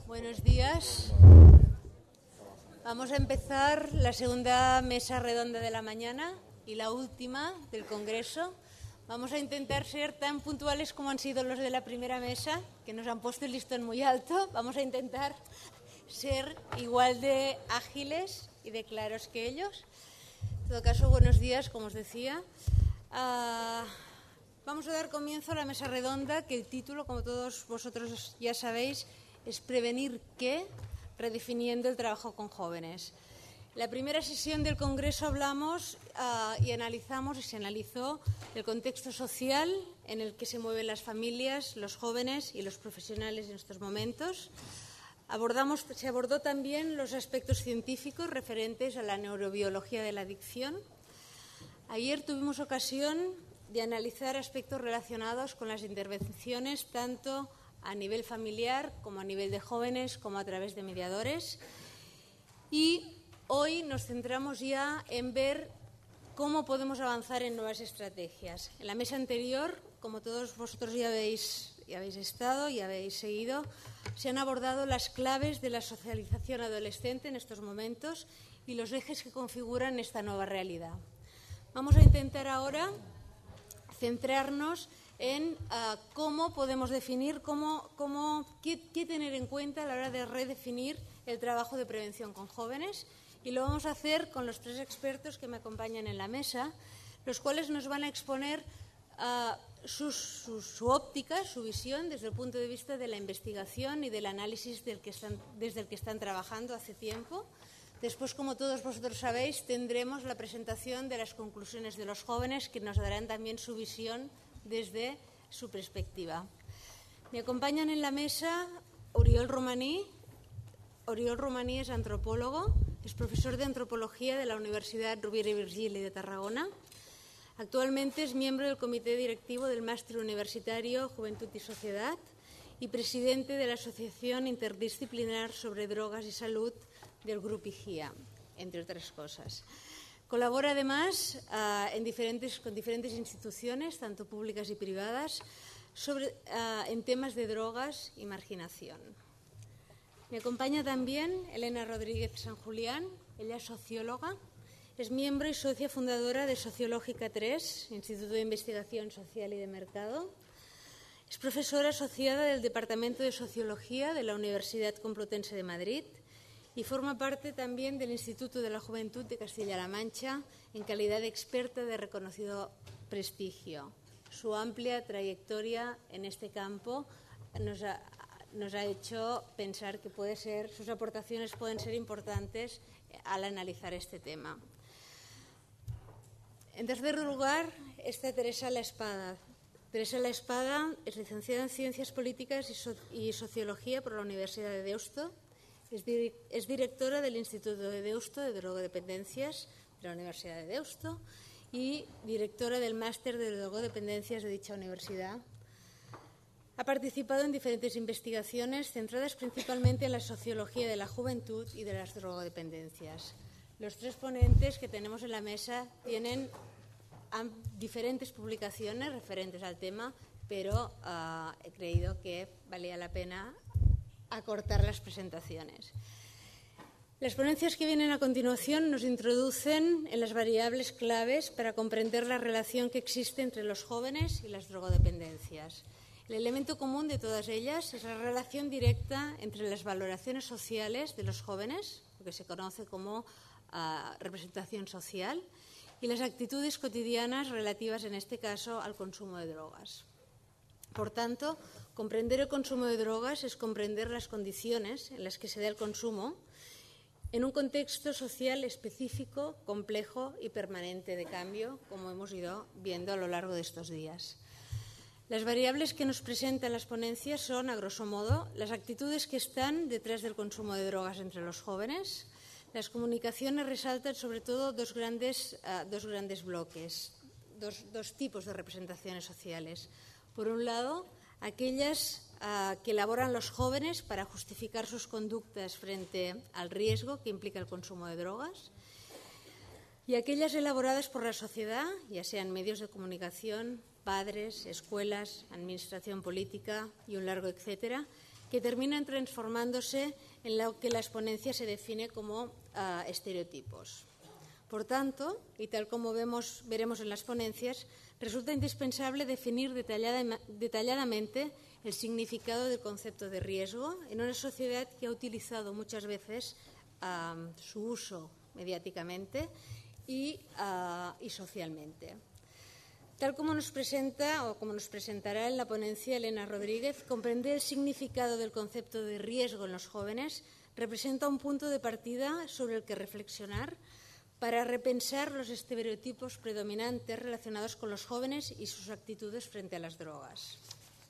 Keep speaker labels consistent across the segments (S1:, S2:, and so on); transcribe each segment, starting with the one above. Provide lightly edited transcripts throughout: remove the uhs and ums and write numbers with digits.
S1: Buenos días. Vamos a empezar la segunda mesa redonda de la mañana y la última del Congreso. Vamos a intentar ser tan puntuales como han sido los de la primera mesa, que nos han puesto el listón muy alto. Vamos a intentar ser igual de ágiles y de claros que ellos. En todo caso, buenos días, como os decía. Vamos a dar comienzo a la mesa redonda, que el título, como todos vosotros ya sabéis, es Prevenir qué, redefiniendo el trabajo con jóvenes. La primera sesión del Congreso hablamos y analizamos y se analizó el contexto social en el que se mueven las familias, los jóvenes y los profesionales en estos momentos. Se abordó también los aspectos científicos referentes a la neurobiología de la adicción. Ayer tuvimos ocasión de analizar aspectos relacionados con las intervenciones tanto a nivel familiar como a nivel de jóvenes, como a través de mediadores. Y hoy nos centramos ya en ver cómo podemos avanzar en nuevas estrategias. En la mesa anterior, como todos vosotros ya habéis estado y habéis seguido, se han abordado las claves de la socialización adolescente en estos momentos y los ejes que configuran esta nueva realidad. Vamos a intentar ahora centrarnos en cómo podemos definir, qué tener en cuenta a la hora de redefinir el trabajo de prevención con jóvenes, y lo vamos a hacer con los tres expertos que me acompañan en la mesa, los cuales nos van a exponer su óptica, su visión desde el punto de vista de la investigación y del análisis desde el que están trabajando hace tiempo. Después, como todos vosotros sabéis, tendremos la presentación de las conclusiones de los jóvenes, que nos darán también su visión desde su perspectiva. Me acompañan en la mesa Oriol Romaní. Oriol Romaní es antropólogo, es profesor de antropología de la Universidad Rovira i Virgili de Tarragona. Actualmente es miembro del comité directivo del Máster Universitario Juventud y Sociedad y presidente de la Asociación Interdisciplinar sobre Drogas y Salud del Grupo IGIA, entre otras cosas. Colabora además con diferentes instituciones, tanto públicas y privadas, en temas de drogas y marginación. Me acompaña también Elena Rodríguez San Julián. Ella es socióloga, es miembro y socia fundadora de Sociológica 3, Instituto de Investigación Social y de Mercado. Es profesora asociada del Departamento de Sociología de la Universidad Complutense de Madrid y forma parte también del Instituto de la Juventud de Castilla-La Mancha en calidad de experta de reconocido prestigio. Su amplia trayectoria en este campo nos ha hecho pensar que sus aportaciones pueden ser importantes al analizar este tema. En tercer lugar está Teresa La Espada. Teresa La Espada es licenciada en Ciencias Políticas y Sociología por la Universidad de Deusto. Es directora del Instituto de Deusto de Drogodependencias de la Universidad de Deusto y directora del Máster de Drogodependencias de dicha universidad. Ha participado en diferentes investigaciones centradas principalmente en la sociología de la juventud y de las drogodependencias. Los tres ponentes que tenemos en la mesa tienen diferentes publicaciones referentes al tema, pero he creído que valía la pena acortar las presentaciones. Las ponencias que vienen a continuación nos introducen en las variables claves para comprender la relación que existe entre los jóvenes y las drogodependencias. El elemento común de todas ellas es la relación directa entre las valoraciones sociales de los jóvenes, lo que se conoce como representación social, y las actitudes cotidianas relativas, en este caso, al consumo de drogas. Por tanto, comprender el consumo de drogas es comprender las condiciones en las que se da el consumo en un contexto social específico, complejo y permanente de cambio, como hemos ido viendo a lo largo de estos días. Las variables que nos presentan las ponencias son, a grosso modo, las actitudes que están detrás del consumo de drogas entre los jóvenes. Las comunicaciones resaltan sobre todo dos grandes bloques, dos tipos de representaciones sociales. Por un lado, aquellas que elaboran los jóvenes para justificar sus conductas frente al riesgo que implica el consumo de drogas, y aquellas elaboradas por la sociedad, ya sean medios de comunicación, padres, escuelas, administración política y un largo etcétera, que terminan transformándose en lo que la exponencia se define como estereotipos. Por tanto, y tal como veremos en las ponencias, resulta indispensable definir detalladamente el significado del concepto de riesgo en una sociedad que ha utilizado muchas veces su uso mediáticamente y socialmente. Tal como nos presenta o como nos presentará en la ponencia Elena Rodríguez, comprender el significado del concepto de riesgo en los jóvenes representa un punto de partida sobre el que reflexionar para repensar los estereotipos predominantes relacionados con los jóvenes y sus actitudes frente a las drogas.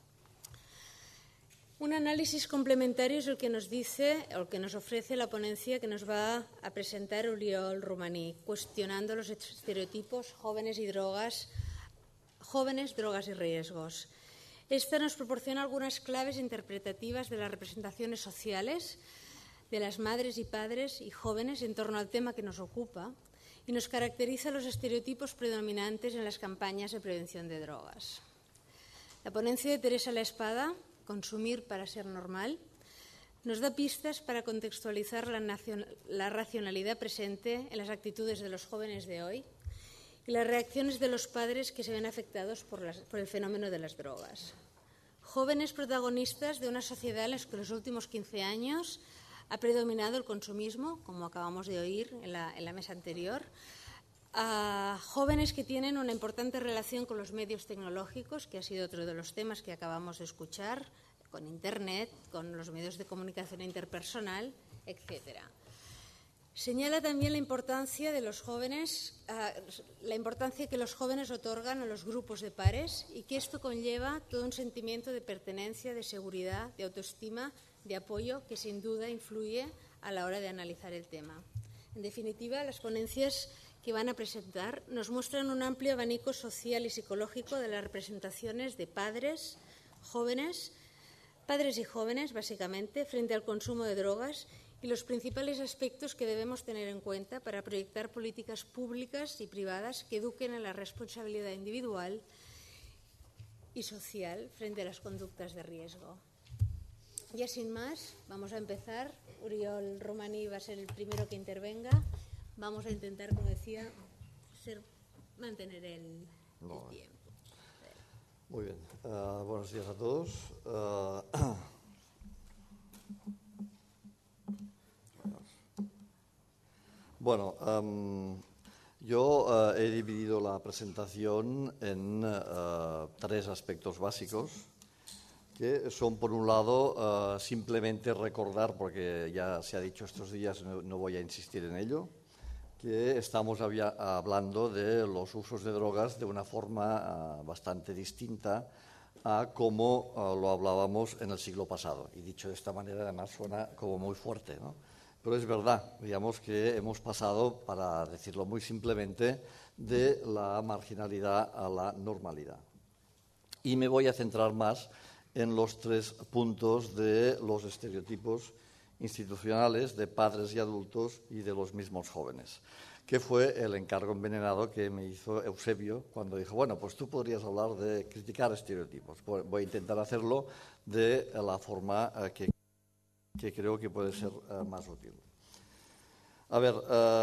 S1: Un análisis complementario es el que nos dice o el que nos ofrece la ponencia que nos va a presentar Oriol Romaní, cuestionando los estereotipos jóvenes, drogas y riesgos. Esta nos proporciona algunas claves interpretativas de las representaciones sociales de las madres y padres y jóvenes en torno al tema que nos ocupa y nos caracteriza los estereotipos predominantes en las campañas de prevención de drogas. La ponencia de Teresa La Espada, Consumir para ser normal, nos da pistas para contextualizar la racionalidad presente en las actitudes de los jóvenes de hoy y las reacciones de los padres que se ven afectados por el fenómeno de las drogas. Jóvenes protagonistas de una sociedad en la que en los últimos 15 años ha predominado el consumismo, como acabamos de oír en la mesa anterior, a jóvenes que tienen una importante relación con los medios tecnológicos, que ha sido otro de los temas que acabamos de escuchar, con Internet, con los medios de comunicación interpersonal, etc. Señala también la importancia de los jóvenes, la importancia que los jóvenes otorgan a los grupos de pares y que esto conlleva todo un sentimiento de pertenencia, de seguridad, de autoestima, de apoyo, que sin duda influye a la hora de analizar el tema. En definitiva, las ponencias que van a presentar nos muestran un amplio abanico social y psicológico de las representaciones de padres y jóvenes, básicamente, frente al consumo de drogas y los principales aspectos que debemos tener en cuenta para proyectar políticas públicas y privadas que eduquen en la responsabilidad individual y social frente a las conductas de riesgo. Ya sin más, vamos a empezar. Oriol Romaní va a ser el primero que intervenga. Vamos a intentar, como decía, mantener el tiempo.
S2: Muy bien. Buenos días a todos. Yo he dividido la presentación en 3 aspectos básicos, que son, por un lado, simplemente recordar, porque ya se ha dicho estos días, no voy a insistir en ello, que estamos hablando de los usos de drogas de una forma bastante distinta a como lo hablábamos en el siglo pasado. Y dicho de esta manera, además, suena como muy fuerte, ¿no? Pero es verdad, digamos que hemos pasado, para decirlo muy simplemente, de la marginalidad a la normalidad. Y me voy a centrar más en los 3 puntos de los estereotipos institucionales de padres y adultos y de los mismos jóvenes, que fue el encargo envenenado que me hizo Eusebio cuando dijo, bueno, pues tú podrías hablar de criticar estereotipos. Voy a intentar hacerlo de la forma que creo que puede ser más útil. A ver,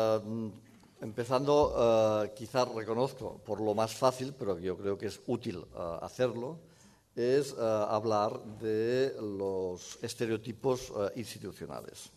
S2: empezando, quizás reconozco por lo más fácil, pero yo creo que es útil hacerlo, es hablar de los estereotipos institucionales.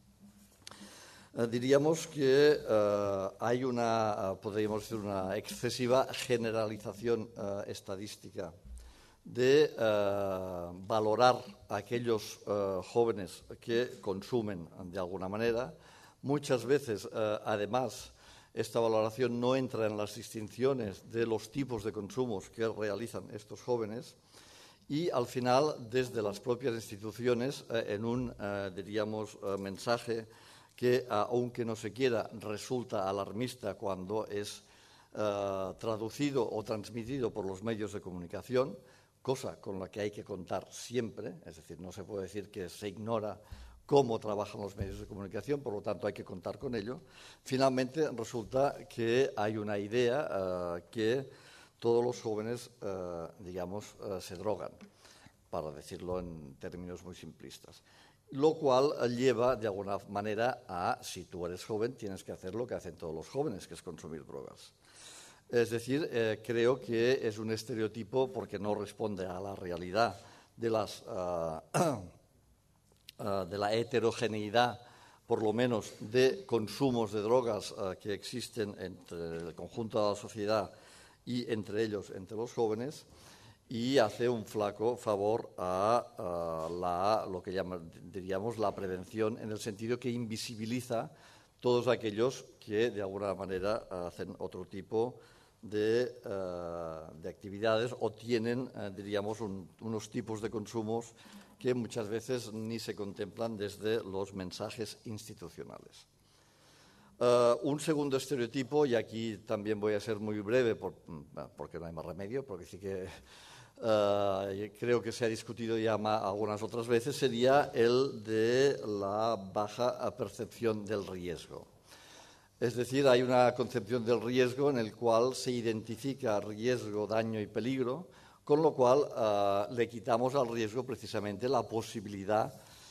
S2: Diríamos que hay podríamos decir, una excesiva generalización estadística de valorar a aquellos jóvenes que consumen de alguna manera. Muchas veces, además, esta valoración no entra en las distinciones de los tipos de consumos que realizan estos jóvenes y, al final, desde las propias instituciones, en un, diríamos, mensaje que, aunque no se quiera, resulta alarmista cuando es traducido o transmitido por los medios de comunicación, cosa con la que hay que contar siempre, es decir, no se puede decir que se ignora cómo trabajan los medios de comunicación, por lo tanto hay que contar con ello. Finalmente resulta que hay una idea que todos los jóvenes, digamos, se drogan. para decirlo en términos muy simplistas. Lo cual lleva, de alguna manera, a, si tú eres joven, tienes que hacer lo que hacen todos los jóvenes, que es consumir drogas. Es decir, creo que es un estereotipo porque no responde a la realidad de la heterogeneidad, por lo menos, de consumos de drogas que existen entre el conjunto de la sociedad y entre ellos, entre los jóvenes, y hace un flaco favor a lo que diríamos la prevención, en el sentido que invisibiliza todos aquellos que de alguna manera hacen otro tipo de actividades o tienen, diríamos, unos tipos de consumos que muchas veces ni se contemplan desde los mensajes institucionales. Un segundo estereotipo, y aquí también voy a ser muy breve porque no hay más remedio, porque sí que creo que se ha discutido ya algunas otras veces, sería el de la baja percepción del riesgo. Es decir, hay una concepción del riesgo en el cual se identifica riesgo, daño y peligro, con lo cual le quitamos al riesgo precisamente la posibilidad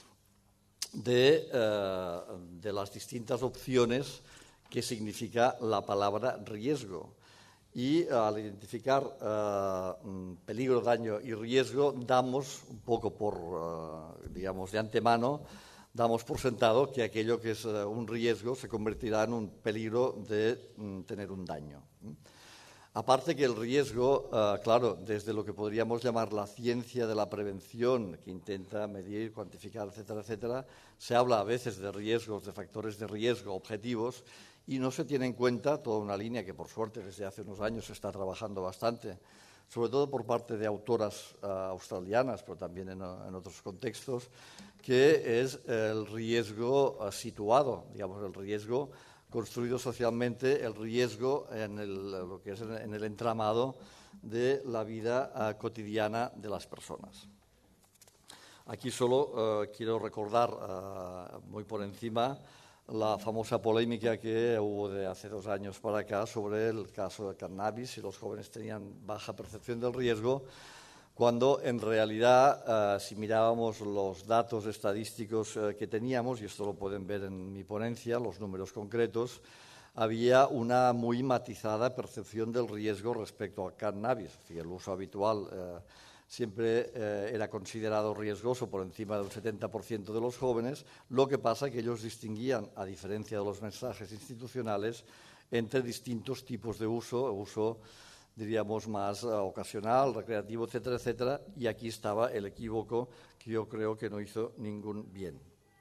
S2: de las distintas opciones que significa la palabra riesgo. Y al identificar peligro, daño y riesgo, damos un poco digamos, de antemano, damos por sentado que aquello que es un riesgo se convertirá en un peligro de tener un daño. Aparte que el riesgo, claro, desde lo que podríamos llamar la ciencia de la prevención, que intenta medir, cuantificar, etcétera, etcétera, se habla a veces de riesgos, de factores de riesgo objetivos, y no se tiene en cuenta toda una línea que, por suerte, desde hace unos años se está trabajando bastante, sobre todo por parte de autoras australianas, pero también en otros contextos, que es el riesgo situado, digamos, el riesgo construido socialmente, el riesgo lo que es en el entramado de la vida cotidiana de las personas. Aquí solo quiero recordar muy por encima la famosa polémica que hubo de hace 2 años para acá sobre el caso del cannabis, si los jóvenes tenían baja percepción del riesgo, cuando en realidad, si mirábamos los datos estadísticos que teníamos, y esto lo pueden ver en mi ponencia, los números concretos, había una muy matizada percepción del riesgo respecto al cannabis. El uso habitual siempre era considerado riesgoso por encima del 70% de los jóvenes. Lo que pasa es que ellos distinguían, a diferencia de los mensajes institucionales, entre distintos tipos de uso diríamos más ocasional, recreativo, etcétera, etcétera, y aquí estaba el equívoco que yo creo que no hizo ningún bien.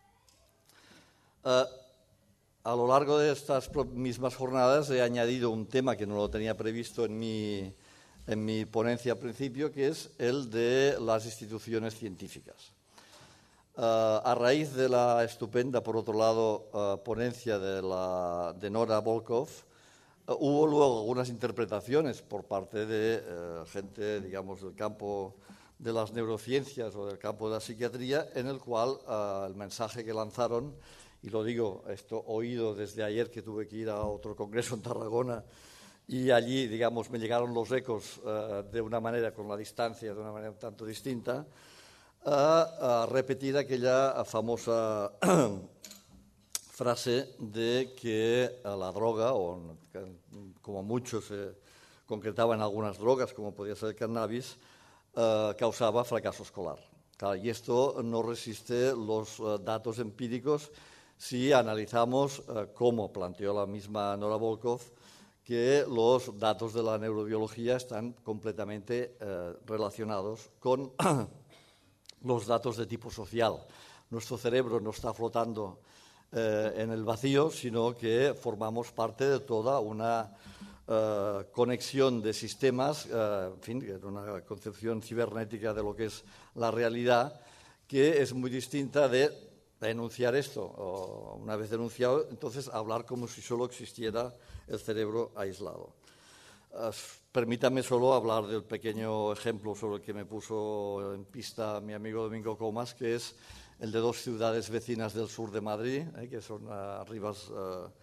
S2: A lo largo de estas mismas jornadas he añadido un tema que no lo tenía previsto en mi ponencia al principio, que es el de las instituciones científicas. A raíz de la estupenda, por otro lado, ponencia de Nora Volkow, hubo luego algunas interpretaciones por parte de gente, digamos, del campo de las neurociencias o del campo de la psiquiatría, en el cual el mensaje que lanzaron, y lo digo, esto oído desde ayer que tuve que ir a otro congreso en Tarragona, y allí, digamos, me llegaron los ecos de una manera, con la distancia, de una manera un tanto distinta, a repetir aquella famosa frase de que la droga, o como mucho se concretaba en algunas drogas, como podía ser el cannabis, causaba fracaso escolar. Claro, y esto no resiste los datos empíricos si analizamos, como planteó la misma Nora Volkow, que los datos de la neurobiología están completamente relacionados con los datos de tipo social. Nuestro cerebro no está flotando en el vacío, sino que formamos parte de toda una conexión de sistemas, en fin, una concepción cibernética de lo que es la realidad, que es muy distinta de enunciar esto, o una vez denunciado, entonces hablar como si solo existiera el cerebro aislado. Permítame solo hablar del pequeño ejemplo sobre el que me puso en pista mi amigo Domingo Comas, que es el de 2 ciudades vecinas del sur de Madrid, que son Rivas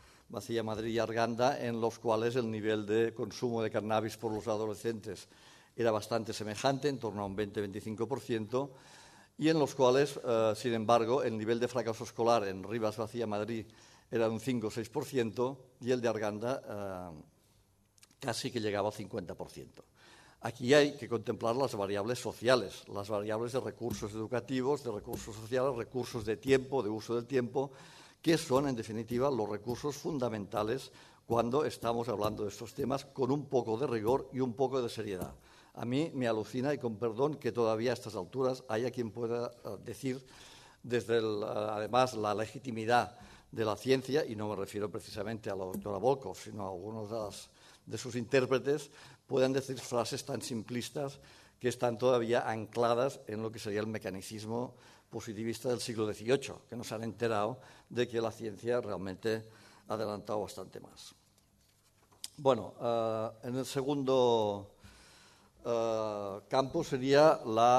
S2: Vacía, Madrid y Arganda, en los cuales el nivel de consumo de cannabis por los adolescentes era bastante semejante, en torno a un 20-25%, y en los cuales, sin embargo, el nivel de fracaso escolar en Rivas Vacía, Madrid, era de un 5 o 6%, y el de Arganda casi que llegaba al 50%. Aquí hay que contemplar las variables sociales, las variables de recursos educativos, de recursos sociales, recursos de tiempo, de uso del tiempo, que son, en definitiva, los recursos fundamentales cuando estamos hablando de estos temas con un poco de rigor y un poco de seriedad. A mí me alucina, y con perdón, que todavía a estas alturas haya quien pueda decir, desde además la legitimidad de la ciencia, y no me refiero precisamente a la doctora Volkov, sino a algunos de sus intérpretes, puedan decir frases tan simplistas que están todavía ancladas en lo que sería el mecanicismo positivista del siglo XVIII, que nos han enterado de que la ciencia realmente ha adelantado bastante más. Bueno, en el segundo campo sería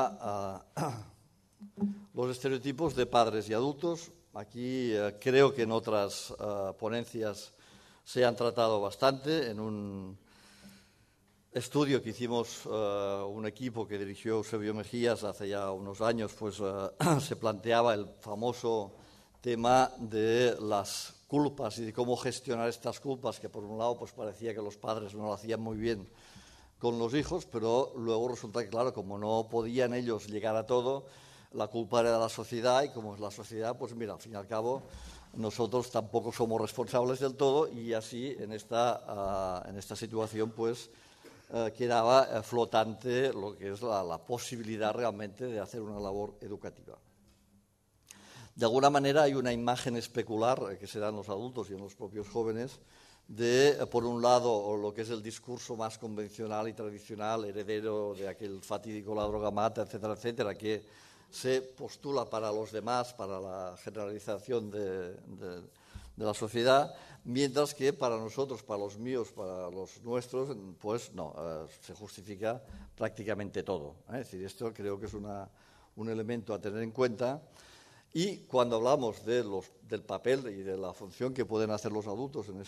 S2: los estereotipos de padres y adultos. Aquí creo que en otras ponencias se han tratado bastante. En un estudio que hicimos un equipo que dirigió Eusebio Mejías hace ya unos años, pues se planteaba el famoso tema de las culpas y de cómo gestionar estas culpas, que por un lado pues parecía que los padres no lo hacían muy bien con los hijos, pero luego resulta que, claro, como no podían ellos llegar a todo, la culpa era de la sociedad, y como es la sociedad, pues mira, al fin y al cabo, nosotros tampoco somos responsables del todo, y así en esta situación pues quedaba flotante lo que es la posibilidad realmente de hacer una labor educativa. De alguna manera hay una imagen especular que se da en los adultos y en los propios jóvenes de, por un lado, lo que es el discurso más convencional y tradicional, heredero de aquel fatídico la droga mata, etcétera, etcétera, que se postula para los demás, para la generalización de la sociedad, mientras que para nosotros, para los míos, para los nuestros, pues no, se justifica prácticamente todo. Es decir, esto creo que es un elemento a tener en cuenta. Y cuando hablamos del papel y de la función que pueden hacer los adultos en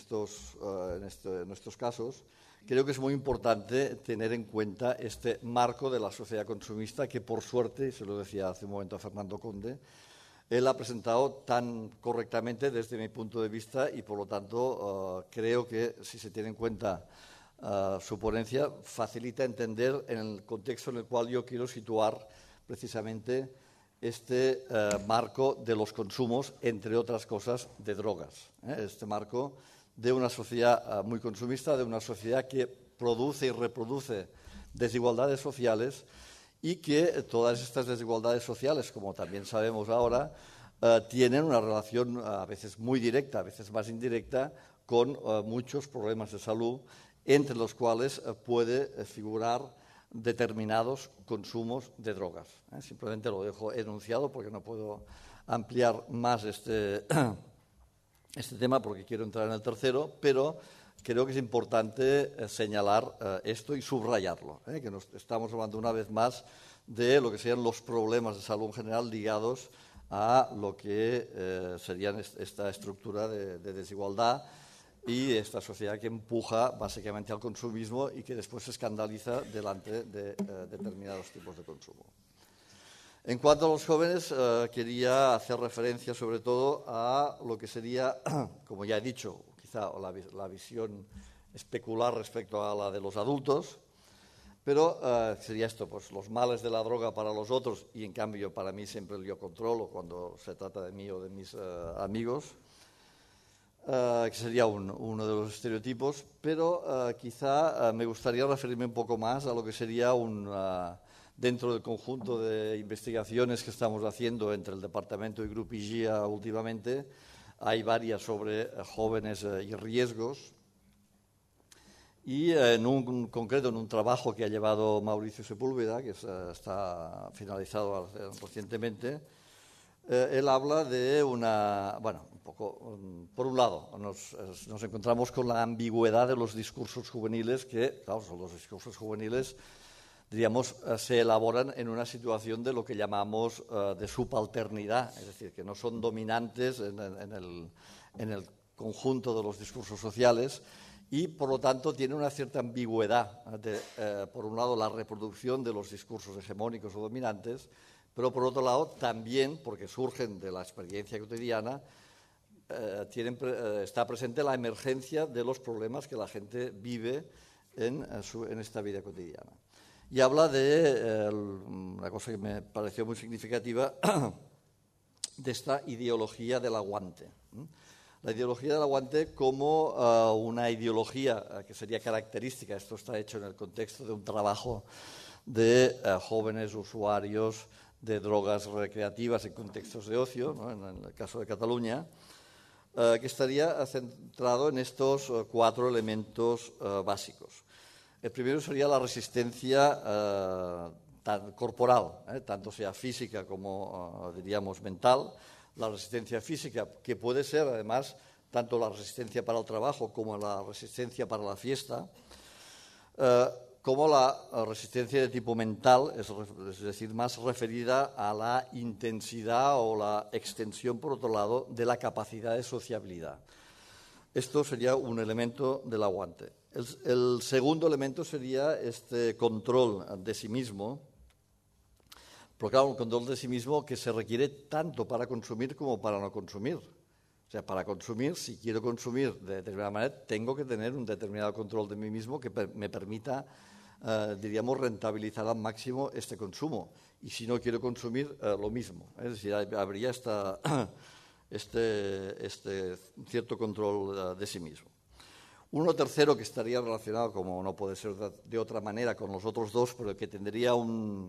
S2: estos casos, creo que es muy importante tener en cuenta este marco de la sociedad consumista que, por suerte, y se lo decía hace un momento a Fernando Conde, él ha presentado tan correctamente desde mi punto de vista, y por lo tanto creo que si se tiene en cuenta su ponencia facilita entender en el contexto en el cual yo quiero situar precisamente este marco de los consumos, entre otras cosas, de drogas. Este marco de una sociedad muy consumista, de una sociedad que produce y reproduce desigualdades sociales, y que todas estas desigualdades sociales, como también sabemos ahora, tienen una relación a veces muy directa, a veces más indirecta, con muchos problemas de salud, entre los cuales puede figurar determinados consumos de drogas. Simplemente lo dejo enunciado porque no puedo ampliar más este tema porque quiero entrar en el tercero, pero creo que es importante señalar esto y subrayarlo, que estamos hablando una vez más de lo que serían los problemas de salud en general ligados a lo que serían esta estructura de desigualdad y esta sociedad que empuja básicamente al consumismo y que después se escandaliza delante de determinados tipos de consumo. En cuanto a los jóvenes, quería hacer referencia sobre todo a lo que sería, como ya he dicho, quizá la visión especular respecto a la de los adultos, pero sería esto, pues los males de la droga para los otros, y en cambio para mí siempre yo controlo cuando se trata de mí o de mis amigos, que sería uno de los estereotipos, pero quizá me gustaría referirme un poco más a lo que sería dentro del conjunto de investigaciones que estamos haciendo entre el Departamento y Grupo IGIA últimamente. Hay varias sobre jóvenes y riesgos, y en concreto en un trabajo que ha llevado Mauricio Sepúlveda, que está finalizado recientemente, él habla de por un lado, nos encontramos con la ambigüedad de los discursos juveniles que, claro, los discursos juveniles, diríamos, se elaboran en una situación de lo que llamamos de subalternidad, es decir, que no son dominantes en el conjunto de los discursos sociales, y por lo tanto tiene una cierta ambigüedad por un lado la reproducción de los discursos hegemónicos o dominantes, pero por otro lado también, porque surgen de la experiencia cotidiana, está presente la emergencia de los problemas que la gente vive en esta vida cotidiana. Y habla de una cosa que me pareció muy significativa, de esta ideología del aguante. La ideología del aguante como una ideología que sería característica, esto está hecho en el contexto de un trabajo de jóvenes usuarios de drogas recreativas en contextos de ocio, ¿no? En el caso de Cataluña, que estaría centrado en estos 4 elementos básicos. El primero sería la resistencia corporal, tanto sea física como, diríamos, mental. La resistencia física, que puede ser, además, tanto la resistencia para el trabajo como la resistencia para la fiesta, como la resistencia de tipo mental, es decir, más referida a la intensidad o la extensión, por otro lado, de la capacidad de sociabilidad. Esto sería un elemento del aguante. El segundo elemento sería este control de sí mismo, pero claro, un control de sí mismo que se requiere tanto para consumir como para no consumir. O sea, para consumir, si quiero consumir de determinada manera, tengo que tener un determinado control de mí mismo que me permita, diríamos, rentabilizar al máximo este consumo. Y si no quiero consumir, lo mismo. Es decir, habría este cierto control de sí mismo. Uno tercero que estaría relacionado, como no puede ser de otra manera, con los otros dos, pero que tendría un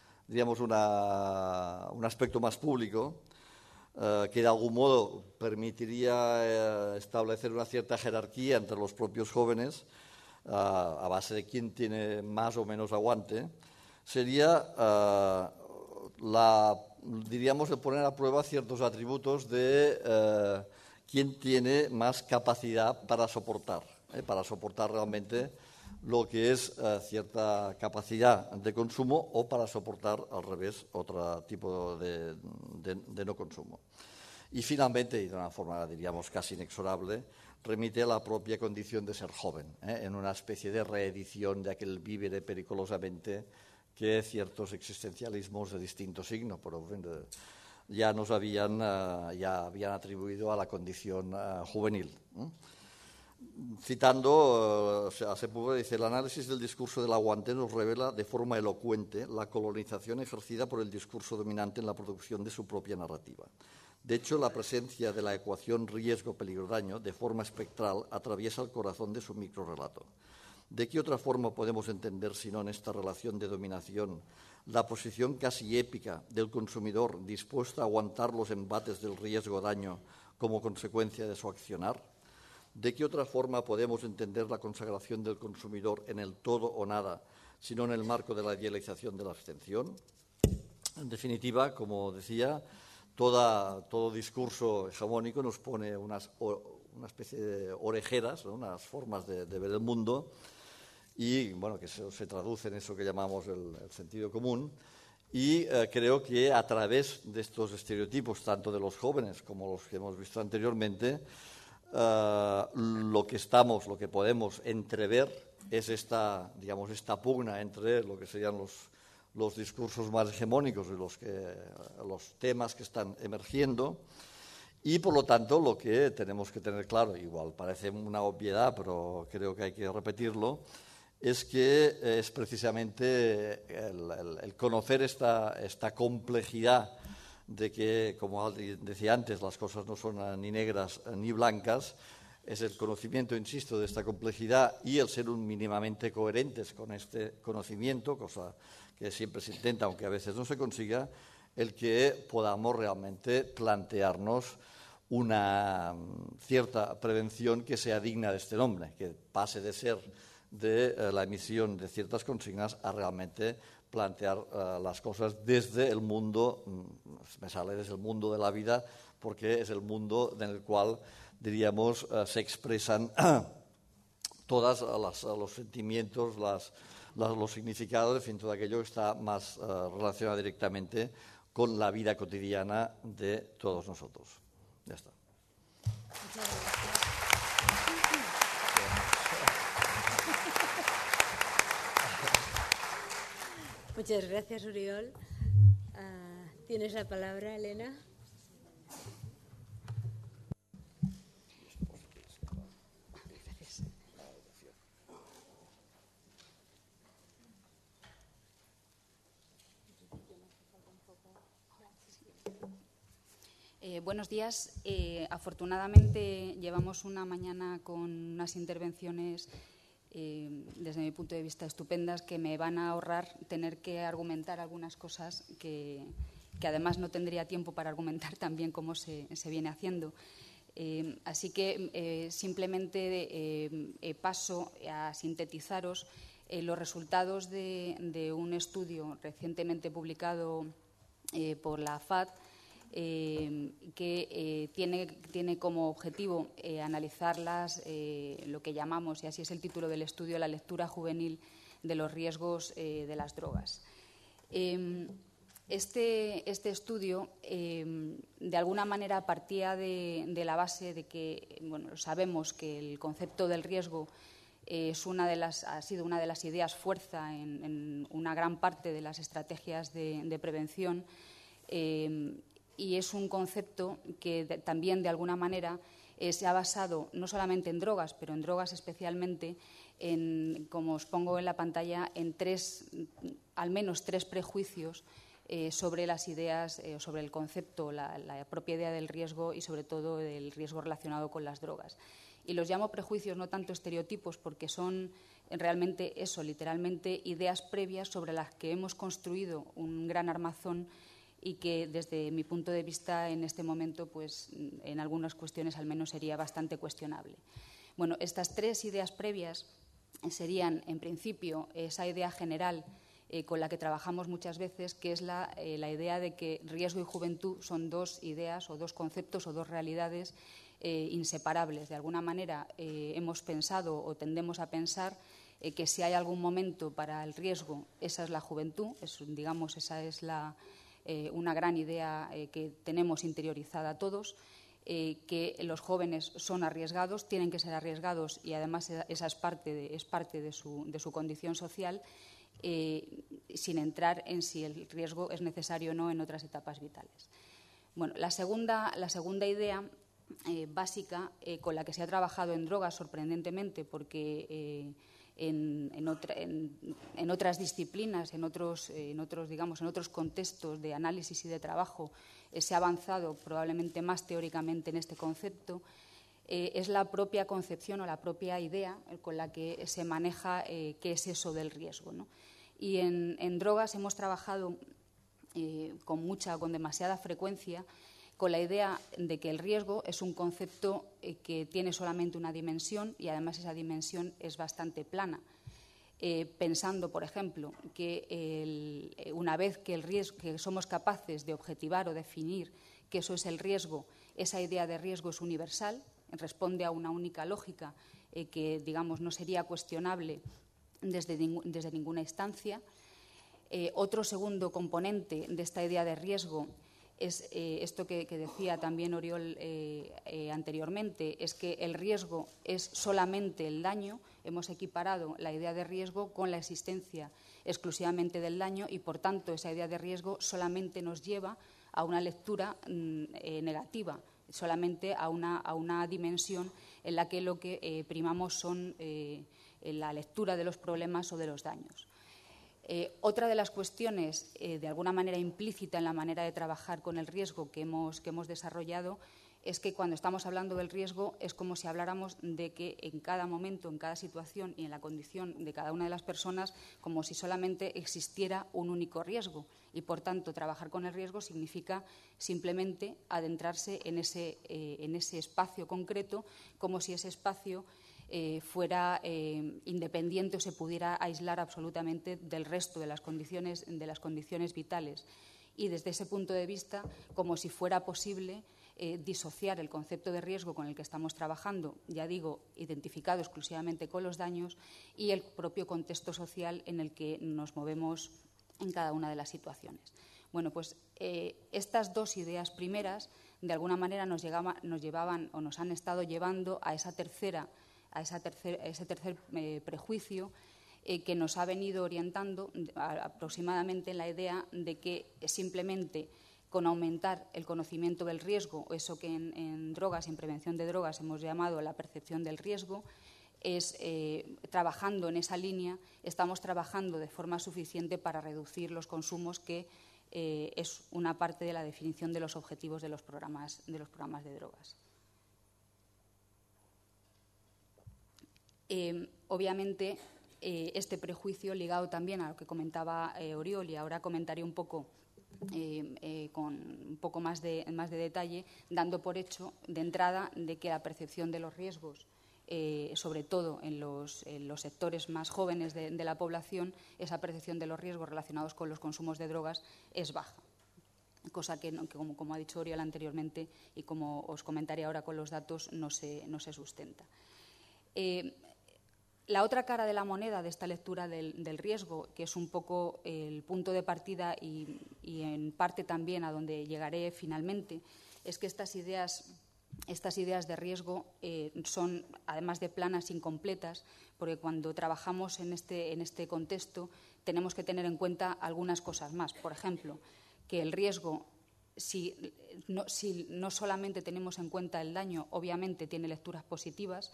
S2: aspecto más público, que de algún modo permitiría establecer una cierta jerarquía entre los propios jóvenes, a base de quién tiene más o menos aguante, sería diríamos, el poner a prueba ciertos atributos de quién tiene más capacidad para soportar realmente lo que es cierta capacidad de consumo o para soportar, al revés, otro tipo de no consumo. Y finalmente, y de una forma, diríamos, casi inexorable, remite a la propia condición de ser joven, en una especie de reedición de aquel vivere periculosamente que ciertos existencialismos de distinto signo, pero ya habían atribuido a la condición juvenil. Citando a Sepúlveda, dice: el análisis del discurso del aguante nos revela de forma elocuente la colonización ejercida por el discurso dominante en la producción de su propia narrativa. De hecho, la presencia de la ecuación riesgo-peligro-daño de forma espectral atraviesa el corazón de su microrrelato. ¿De qué otra forma podemos entender, sino en esta relación de dominación, la posición casi épica del consumidor dispuesto a aguantar los embates del riesgo-daño como consecuencia de su accionar? ¿De qué otra forma podemos entender la consagración del consumidor en el todo o nada, sino en el marco de la idealización de la abstención? En definitiva, como decía, todo discurso hegemónico nos pone una especie de orejeras, ¿no? Unas formas de ver el mundo, y bueno, que se traduce en eso que llamamos el sentido común. Y creo que a través de estos estereotipos, tanto de los jóvenes como los que hemos visto anteriormente, lo que podemos entrever es esta pugna entre lo que serían los discursos más hegemónicos y los temas que están emergiendo, y por lo tanto lo que tenemos que tener claro, igual parece una obviedad, pero creo que hay que repetirlo, es que es precisamente el conocer esta complejidad de que, como decía antes, las cosas no son ni negras ni blancas. Es el conocimiento, insisto, de esta complejidad y el ser mínimamente coherentes con este conocimiento, cosa que siempre se intenta, aunque a veces no se consiga, el que podamos realmente plantearnos una cierta prevención que sea digna de este nombre, que pase de ser de la emisión de ciertas consignas a realmente plantear las cosas desde el mundo, desde el mundo de la vida, porque es el mundo en el cual, diríamos, se expresan todos los sentimientos, los significados, en fin, todo aquello que está más relacionado directamente con la vida cotidiana de todos nosotros. Ya está.
S1: Muchas gracias. Muchas gracias, Oriol. Tienes la palabra, Elena.
S3: Buenos días. Afortunadamente llevamos una mañana con unas intervenciones, desde mi punto de vista, estupendas, que me van a ahorrar tener que argumentar algunas cosas que además no tendría tiempo para argumentar tan bien como se viene haciendo. Así que simplemente paso a sintetizaros los resultados de un estudio recientemente publicado por la FAD, que tiene como objetivo analizar lo que llamamos, y así es el título del estudio, la lectura juvenil de los riesgos de las drogas. Este estudio, de alguna manera, partía de la base de que, bueno, sabemos que el concepto del riesgo ha sido una de las ideas fuerza en una gran parte de las estrategias de prevención. Y es un concepto que también, de alguna manera, se ha basado no solamente en drogas, pero en drogas especialmente, como os pongo en la pantalla, en al menos tres prejuicios sobre las ideas, sobre el concepto, la propia idea del riesgo y, sobre todo, el riesgo relacionado con las drogas. Y los llamo prejuicios, no tanto estereotipos, porque son realmente eso, literalmente, ideas previas sobre las que hemos construido un gran armazón y que, desde mi punto de vista, en este momento, pues, en algunas cuestiones al menos sería bastante cuestionable. Bueno, estas tres ideas previas serían, en principio, esa idea general con la que trabajamos muchas veces, que es la idea de que riesgo y juventud son dos ideas o dos conceptos o dos realidades inseparables. De alguna manera hemos pensado o tendemos a pensar que si hay algún momento para el riesgo, esa es la juventud, digamos, esa es una gran idea que tenemos interiorizada todos, que los jóvenes son arriesgados, tienen que ser arriesgados y además esa es parte de su condición social, sin entrar en si el riesgo es necesario o no en otras etapas vitales. Bueno, la segunda idea básica con la que se ha trabajado en drogas, sorprendentemente, porque en otras disciplinas, en otros contextos de análisis y de trabajo se ha avanzado probablemente más teóricamente en este concepto, es la propia concepción o la propia idea con la que se maneja qué es eso del riesgo, ¿no? Y en drogas hemos trabajado con demasiada frecuencia con la idea de que el riesgo es un concepto que tiene solamente una dimensión y además esa dimensión es bastante plana. Pensando, por ejemplo, que una vez que somos capaces de objetivar o definir que eso es el riesgo, esa idea de riesgo es universal, responde a una única lógica que, digamos, no sería cuestionable desde ninguna instancia. Otro segundo componente de esta idea de riesgo es esto que decía también Oriol anteriormente, es que el riesgo es solamente el daño. Hemos equiparado la idea de riesgo con la existencia exclusivamente del daño y, por tanto, esa idea de riesgo solamente nos lleva a una lectura negativa, solamente a una dimensión en la que lo que primamos son la lectura de los problemas o de los daños. Otra de las cuestiones, de alguna manera implícita en la manera de trabajar con el riesgo que hemos desarrollado, es que cuando estamos hablando del riesgo es como si habláramos de que en cada momento, en cada situación y en la condición de cada una de las personas, como si solamente existiera un único riesgo. Y, por tanto, trabajar con el riesgo significa simplemente adentrarse en ese espacio concreto, como si ese espacio fuera independiente o se pudiera aislar absolutamente del resto de las condiciones vitales. Y, desde ese punto de vista, como si fuera posible disociar el concepto de riesgo con el que estamos trabajando, ya digo, identificado exclusivamente con los daños, y el propio contexto social en el que nos movemos en cada una de las situaciones. Bueno, pues estas dos ideas primeras, de alguna manera, nos llevaban o nos han estado llevando a ese tercer prejuicio, que nos ha venido orientando aproximadamente en la idea de que simplemente con aumentar el conocimiento del riesgo, o eso que en drogas, en prevención de drogas, hemos llamado la percepción del riesgo, es trabajando en esa línea, estamos trabajando de forma suficiente para reducir los consumos, que es una parte de la definición de los objetivos de los programas de drogas. Obviamente, este prejuicio, ligado también a lo que comentaba Oriol, y ahora comentaré un poco con un poco más de detalle, dando por hecho de entrada de que la percepción de los riesgos, sobre todo en los sectores más jóvenes de la población, esa percepción de los riesgos relacionados con los consumos de drogas es baja, cosa que como ha dicho Oriol anteriormente y como os comentaré ahora con los datos, no se sustenta. La otra cara de la moneda de esta lectura del riesgo, que es un poco el punto de partida y en parte también a donde llegaré finalmente, es que estas ideas de riesgo son, además de planas, incompletas, porque cuando trabajamos en este contexto tenemos que tener en cuenta algunas cosas más. Por ejemplo, que el riesgo, si no solamente tenemos en cuenta el daño, obviamente tiene lecturas positivas,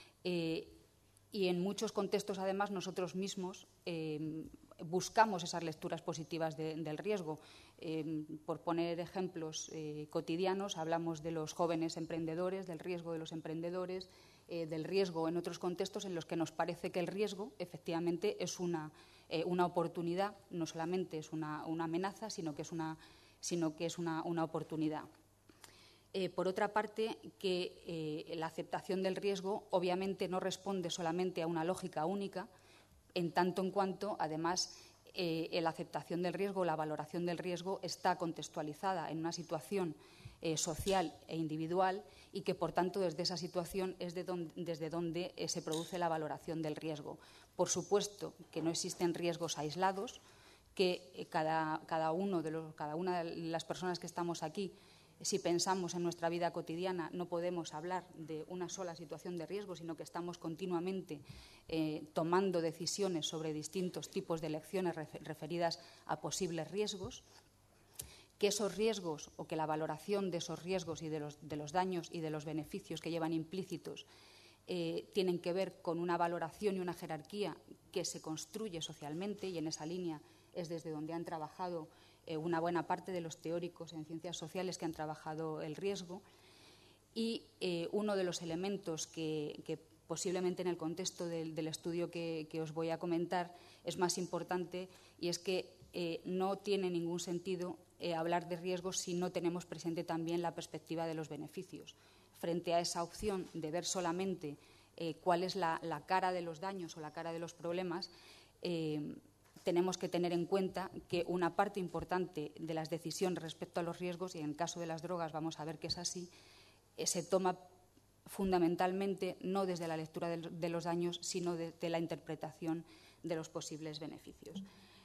S3: y en muchos contextos, además, nosotros mismos buscamos esas lecturas positivas del riesgo. Por poner ejemplos cotidianos, hablamos de los jóvenes emprendedores, del riesgo de los emprendedores, del riesgo en otros contextos en los que nos parece que el riesgo efectivamente es una oportunidad, no solamente es una amenaza, sino que es una oportunidad. Por otra parte, que la aceptación del riesgo obviamente no responde solamente a una lógica única, en tanto en cuanto, además, la aceptación del riesgo, la valoración del riesgo está contextualizada en una situación social e individual, y que, por tanto, desde esa situación es desde donde se produce la valoración del riesgo. Por supuesto que no existen riesgos aislados, que cada una de las personas que estamos aquí, si pensamos en nuestra vida cotidiana, no podemos hablar de una sola situación de riesgo, sino que estamos continuamente tomando decisiones sobre distintos tipos de elecciones referidas a posibles riesgos, que esos riesgos o que la valoración de esos riesgos y de los daños y de los beneficios que llevan implícitos tienen que ver con una valoración y una jerarquía que se construye socialmente, y en esa línea es desde donde han trabajado una buena parte de los teóricos en ciencias sociales que han trabajado el riesgo. Y uno de los elementos que posiblemente en el contexto del estudio que os voy a comentar es más importante, y es que no tiene ningún sentido hablar de riesgos si no tenemos presente también la perspectiva de los beneficios. Frente a esa opción de ver solamente cuál es la cara de los daños o la cara de los problemas, tenemos que tener en cuenta que una parte importante de las decisiones respecto a los riesgos, y en el caso de las drogas vamos a ver que es así, se toma fundamentalmente no desde la lectura de los daños, sino de la interpretación de los posibles beneficios.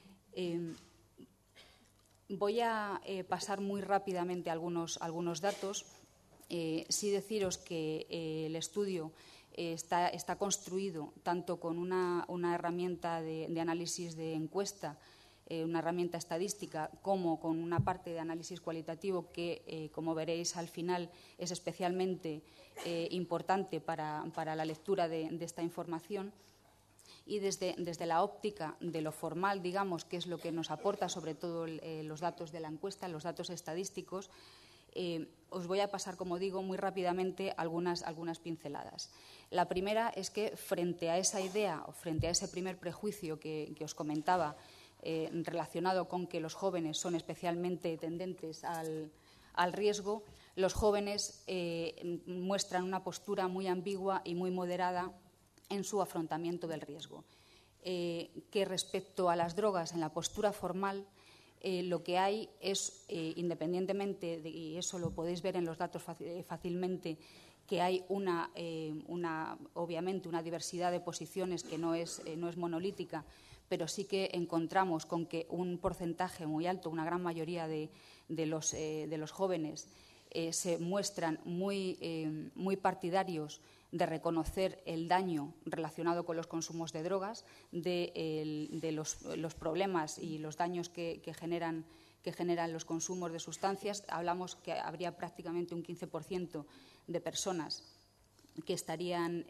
S3: Voy a pasar muy rápidamente algunos datos. Sí deciros que el estudio está construido tanto con una herramienta de análisis de encuesta, una herramienta estadística, como con una parte de análisis cualitativo que, como veréis al final, es especialmente importante para la lectura de esta información. Y desde la óptica de lo formal, digamos, que es lo que nos aporta sobre todo los datos de la encuesta, los datos estadísticos, os voy a pasar, como digo, muy rápidamente algunas pinceladas. La primera es que, frente a esa idea o frente a ese primer prejuicio que os comentaba, relacionado con que los jóvenes son especialmente tendentes al riesgo, los jóvenes muestran una postura muy ambigua y muy moderada en su afrontamiento del riesgo. Que respecto a las drogas, en la postura formal, lo que hay es, independientemente, y eso lo podéis ver en los datos fácilmente, que hay obviamente una diversidad de posiciones que no es monolítica, pero sí que encontramos con que un porcentaje muy alto, una gran mayoría de los jóvenes se muestran muy partidarios de reconocer el daño relacionado con los consumos de drogas, de los problemas y los daños que generan los consumos de sustancias. Hablamos que habría prácticamente un 15% de personas que estarían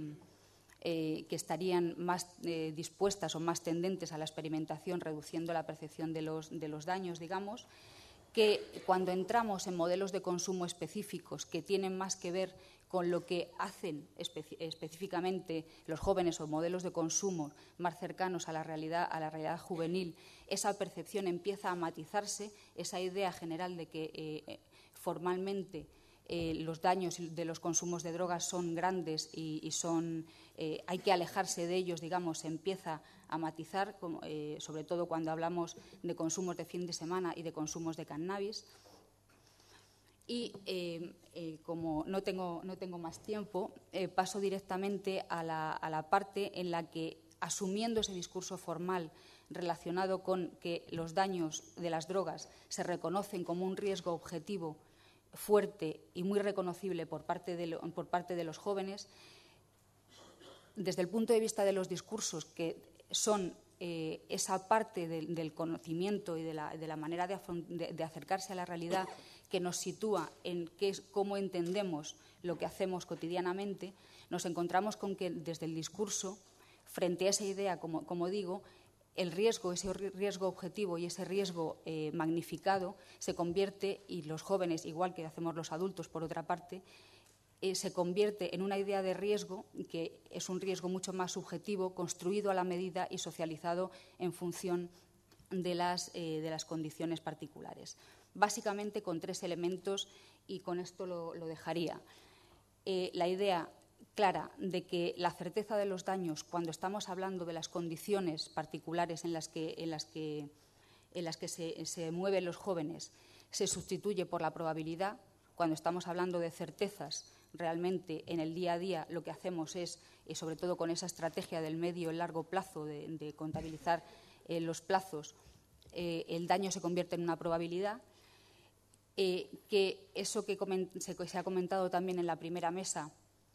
S3: más dispuestas o más tendentes a la experimentación, reduciendo la percepción de los daños, digamos, que cuando entramos en modelos de consumo específicos que tienen más que ver con lo que hacen específicamente los jóvenes o modelos de consumo más cercanos a la realidad juvenil, esa percepción empieza a matizarse, esa idea general de que formalmente los daños de los consumos de drogas son grandes y hay que alejarse de ellos, digamos, se empieza a matizar, sobre todo cuando hablamos de consumos de fin de semana y de consumos de cannabis. Y como no tengo más tiempo, paso directamente a la parte en la que, asumiendo ese discurso formal relacionado con que los daños de las drogas se reconocen como un riesgo objetivo fuerte y muy reconocible por parte de los jóvenes, desde el punto de vista de los discursos que son esa parte del conocimiento y de la manera de acercarse a la realidad que nos sitúa en cómo entendemos lo que hacemos cotidianamente, nos encontramos con que desde el discurso, frente a esa idea, como digo, el riesgo, ese riesgo objetivo y ese riesgo magnificado se convierte, y los jóvenes, igual que hacemos los adultos por otra parte, se convierte en una idea de riesgo que es un riesgo mucho más subjetivo, construido a la medida y socializado en función de las condiciones particulares. Básicamente con 3 elementos, y con esto lo dejaría. La idea clara de que la certeza de los daños, cuando estamos hablando de las condiciones particulares en las que se mueven los jóvenes, se sustituye por la probabilidad. Cuando estamos hablando de certezas, realmente en el día a día lo que hacemos es, sobre todo con esa estrategia del medio y largo plazo de contabilizar los plazos, el daño se convierte en una probabilidad. Que eso que se ha comentado también en la primera mesa,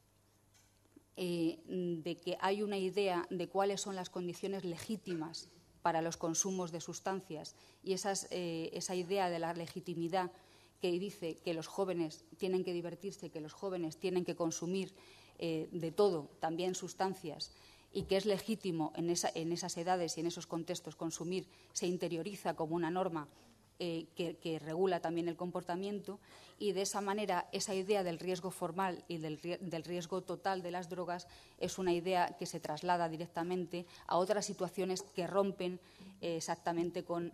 S3: de que hay una idea de cuáles son las condiciones legítimas para los consumos de sustancias, y esa idea de la legitimidad que dice que los jóvenes tienen que divertirse, que los jóvenes tienen que consumir de todo, también sustancias, y que es legítimo en esas edades y en esos contextos consumir, se interioriza como una norma que regula también el comportamiento, y de esa manera esa idea del riesgo formal y del riesgo total de las drogas es una idea que se traslada directamente a otras situaciones que rompen exactamente con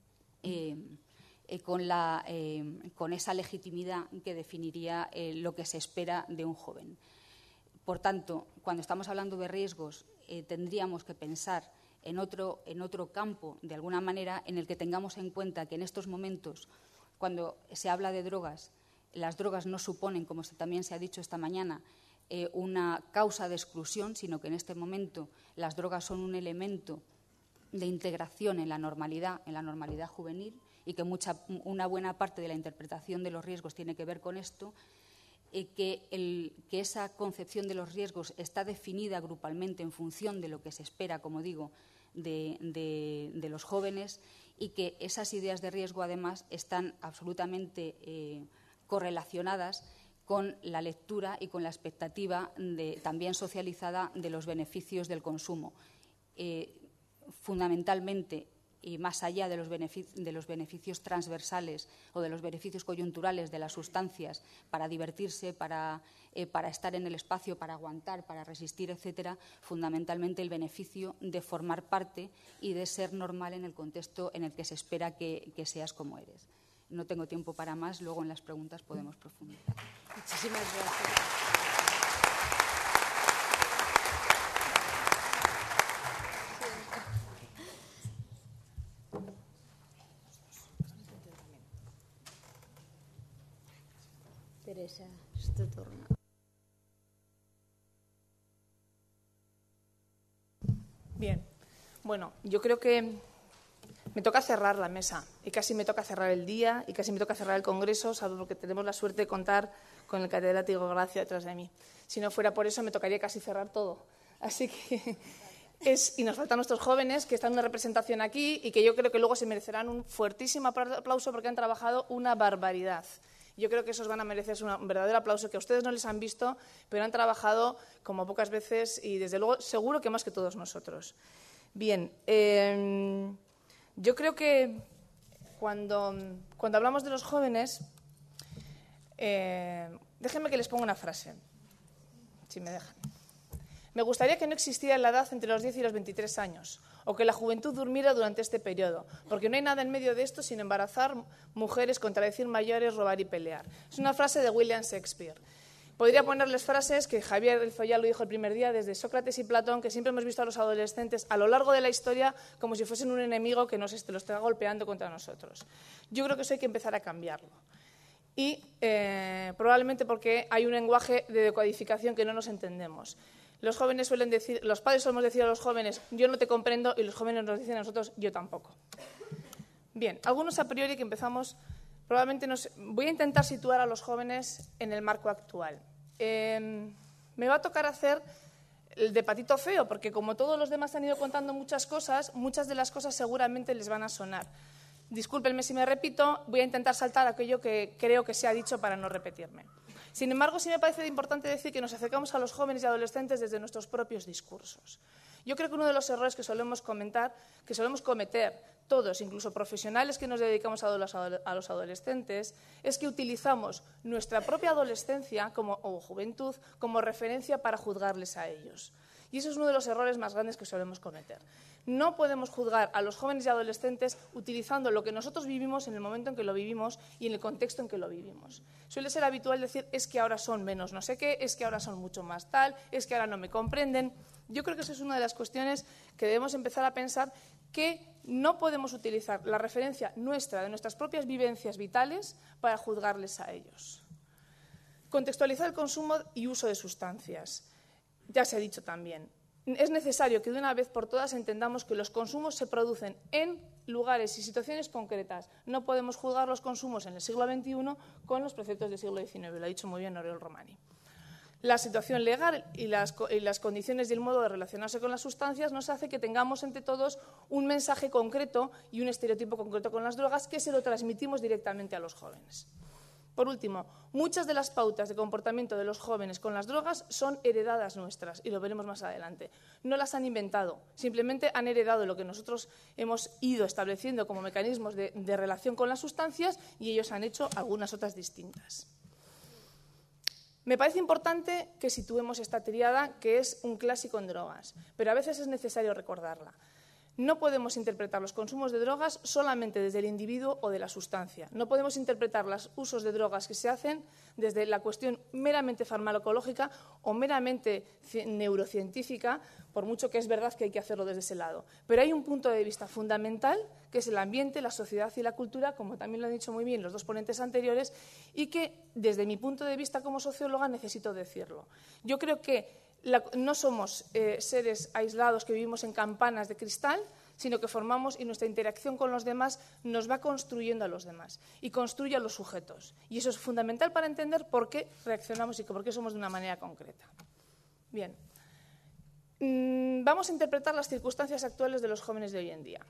S3: esa legitimidad que definiría lo que se espera de un joven. Por tanto, cuando estamos hablando de riesgos, tendríamos que pensar en otro campo, de alguna manera, en el que tengamos en cuenta que en estos momentos, cuando se habla de drogas, las drogas no suponen, como también se ha dicho esta mañana, una causa de exclusión, sino que en este momento las drogas son un elemento de integración en la normalidad juvenil, y que una buena parte de la interpretación de los riesgos tiene que ver con esto, que esa concepción de los riesgos está definida grupalmente en función de lo que se espera, como digo, de los jóvenes, y que esas ideas de riesgo, además, están absolutamente correlacionadas con la lectura y con la expectativa también socializada de los beneficios del consumo. Fundamentalmente, y más allá de los beneficios transversales o de los beneficios coyunturales de las sustancias para divertirse, para estar en el espacio, para aguantar, para resistir, etcétera, fundamentalmente el beneficio de formar parte y de ser normal en el contexto en el que se espera que seas como eres. No tengo tiempo para más, luego en las preguntas podemos profundizar.
S1: Muchísimas gracias. Teresa, es tu turno.
S4: Bien, bueno, yo creo que Me toca cerrar la mesa y casi me toca cerrar el día y casi me toca cerrar el congreso, salvo porque tenemos la suerte de contar con el catedrático Gracia detrás de mí. Si no fuera por eso, me tocaría casi cerrar todo. Así que y nos faltan nuestros jóvenes que están en una representación aquí y que yo creo que luego se merecerán un fuertísimo aplauso porque han trabajado una barbaridad. Yo creo que esos van a merecer un verdadero aplauso que a ustedes no les han visto, pero han trabajado como pocas veces y, desde luego, seguro que más que todos nosotros. Bien, yo creo que cuando hablamos de los jóvenes, déjenme que les ponga una frase, si me dejan. Me gustaría que no existiera la edad entre los 10 y los 23 años, o que la juventud durmiera durante este periodo, porque no hay nada en medio de esto sin embarazar mujeres, contradecir mayores, robar y pelear. Es una frase de William Shakespeare. Podría ponerles frases que Javier El Zoyal lo dijo el primer día, desde Sócrates y Platón, que siempre hemos visto a los adolescentes a lo largo de la historia como si fuesen un enemigo que los está golpeando contra nosotros. Yo creo que eso hay que empezar a cambiarlo. Y probablemente porque hay un lenguaje de decodificación que no nos entendemos. Los jóvenes suelen decir, los padres solemos decir a los jóvenes, yo no te comprendo, y los jóvenes nos dicen a nosotros, yo tampoco. Bien, algunos a priori que empezamos, probablemente voy a intentar situar a los jóvenes en el marco actual. Me va a tocar hacer el de patito feo, porque como todos los demás han ido contando muchas cosas, muchas de las cosas seguramente les van a sonar. Discúlpenme si me repito, voy a intentar saltar aquello que creo que se ha dicho para no repetirme. Sin embargo, sí me parece importante decir que nos acercamos a los jóvenes y adolescentes desde nuestros propios discursos. Yo creo que uno de los errores que solemos cometer todos, incluso profesionales que nos dedicamos a los adolescentes, es que utilizamos nuestra propia adolescencia o juventud como referencia para juzgarles a ellos. Y eso es uno de los errores más grandes que solemos cometer. No podemos juzgar a los jóvenes y adolescentes utilizando lo que nosotros vivimos en el momento en que lo vivimos y en el contexto en que lo vivimos. Suele ser habitual decir, es que ahora son menos no sé qué, es que ahora son mucho más tal, es que ahora no me comprenden. Yo creo que eso es una de las cuestiones que debemos empezar a pensar, que no podemos utilizar la referencia nuestra, de nuestras propias vivencias vitales, para juzgarles a ellos. Contextualizar el consumo y uso de sustancias. Ya se ha dicho también. Es necesario que de una vez por todas entendamos que los consumos se producen en lugares y situaciones concretas. No podemos juzgar los consumos en el siglo XXI con los preceptos del siglo XIX, lo ha dicho muy bien Oriol Romani. La situación legal y las condiciones y el modo de relacionarse con las sustancias nos hace que tengamos entre todos un mensaje concreto y un estereotipo concreto con las drogas que se lo transmitimos directamente a los jóvenes. Por último, muchas de las pautas de comportamiento de los jóvenes con las drogas son heredadas nuestras, y lo veremos más adelante. No las han inventado, simplemente han heredado lo que nosotros hemos ido estableciendo como mecanismos de relación con las sustancias, y ellos han hecho algunas otras distintas. Me parece importante que situemos esta tríada, que es un clásico en drogas, pero a veces es necesario recordarla. No podemos interpretar los consumos de drogas solamente desde el individuo o de la sustancia. No podemos interpretar los usos de drogas que se hacen desde la cuestión meramente farmacológica o meramente neurocientífica, por mucho que es verdad que hay que hacerlo desde ese lado. Pero hay un punto de vista fundamental, que es el ambiente, la sociedad y la cultura, como también lo han dicho muy bien los dos ponentes anteriores, y que, desde mi punto de vista como socióloga, necesito decirlo. Yo creo que no somos seres aislados que vivimos en campanas de cristal, sino que formamos, y nuestra interacción con los demás nos va construyendo a los demás y construye a los sujetos. Y eso es fundamental para entender por qué reaccionamos y por qué somos de una manera concreta. Bien, vamos a interpretar las circunstancias actuales de los jóvenes de hoy en día.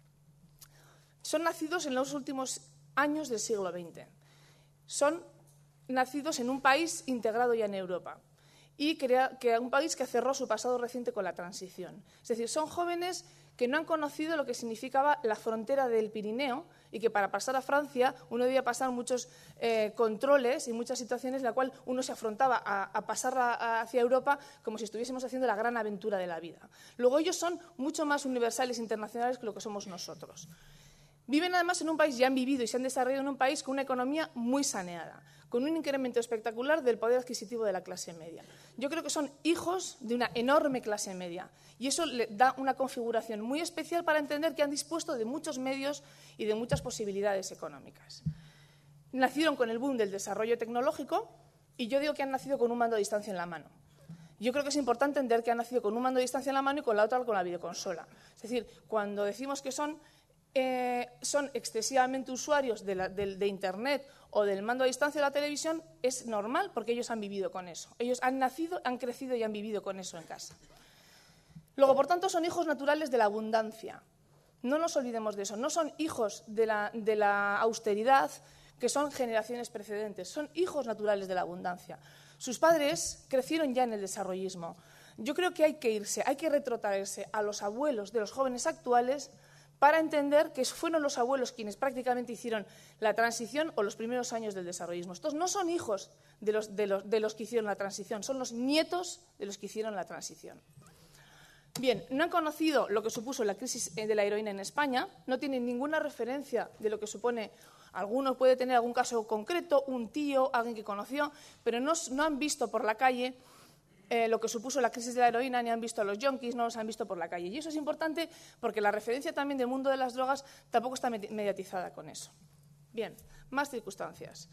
S4: Son nacidos en los últimos años del siglo XX. Son nacidos en un país integrado ya en Europa, y que un país que cerró su pasado reciente con la transición. Es decir, son jóvenes que no han conocido lo que significaba la frontera del Pirineo y que para pasar a Francia uno debía pasar muchos controles y muchas situaciones en las cuales uno se afrontaba a pasar hacia Europa como si estuviésemos haciendo la gran aventura de la vida. Luego ellos son mucho más universales e internacionales que lo que somos nosotros. Viven además en un país, ya han vivido y se han desarrollado en un país con una economía muy saneada, con un incremento espectacular del poder adquisitivo de la clase media. Yo creo que son hijos de una enorme clase media y eso le da una configuración muy especial para entender que han dispuesto de muchos medios y de muchas posibilidades económicas. Nacieron con el boom del desarrollo tecnológico y yo digo que han nacido con un mando a distancia en la mano. Yo creo que es importante entender que han nacido con un mando a distancia en la mano y con la otra con la videoconsola. Es decir, cuando decimos que son son excesivamente usuarios de Internet o del mando a distancia de la televisión, es normal porque ellos han vivido con eso. Ellos han nacido, han crecido y han vivido con eso en casa. Luego, por tanto, son hijos naturales de la abundancia. No nos olvidemos de eso. No son hijos de la austeridad, que son generaciones precedentes. Son hijos naturales de la abundancia. Sus padres crecieron ya en el desarrollismo. Yo creo que hay que retrotraerse a los abuelos de los jóvenes actuales para entender que fueron los abuelos quienes prácticamente hicieron la transición o los primeros años del desarrollismo. Estos no son hijos de los que hicieron la transición, son los nietos de los que hicieron la transición. Bien, no han conocido lo que supuso la crisis de la heroína en España, no tienen ninguna referencia de lo que supone. Algunos puede tener algún caso concreto, un tío, alguien que conoció, pero no han visto por la calle lo que supuso la crisis de la heroína, ni han visto a los yonkis, no los han visto por la calle. Y eso es importante porque la referencia también del mundo de las drogas tampoco está mediatizada con eso. Bien, más circunstancias.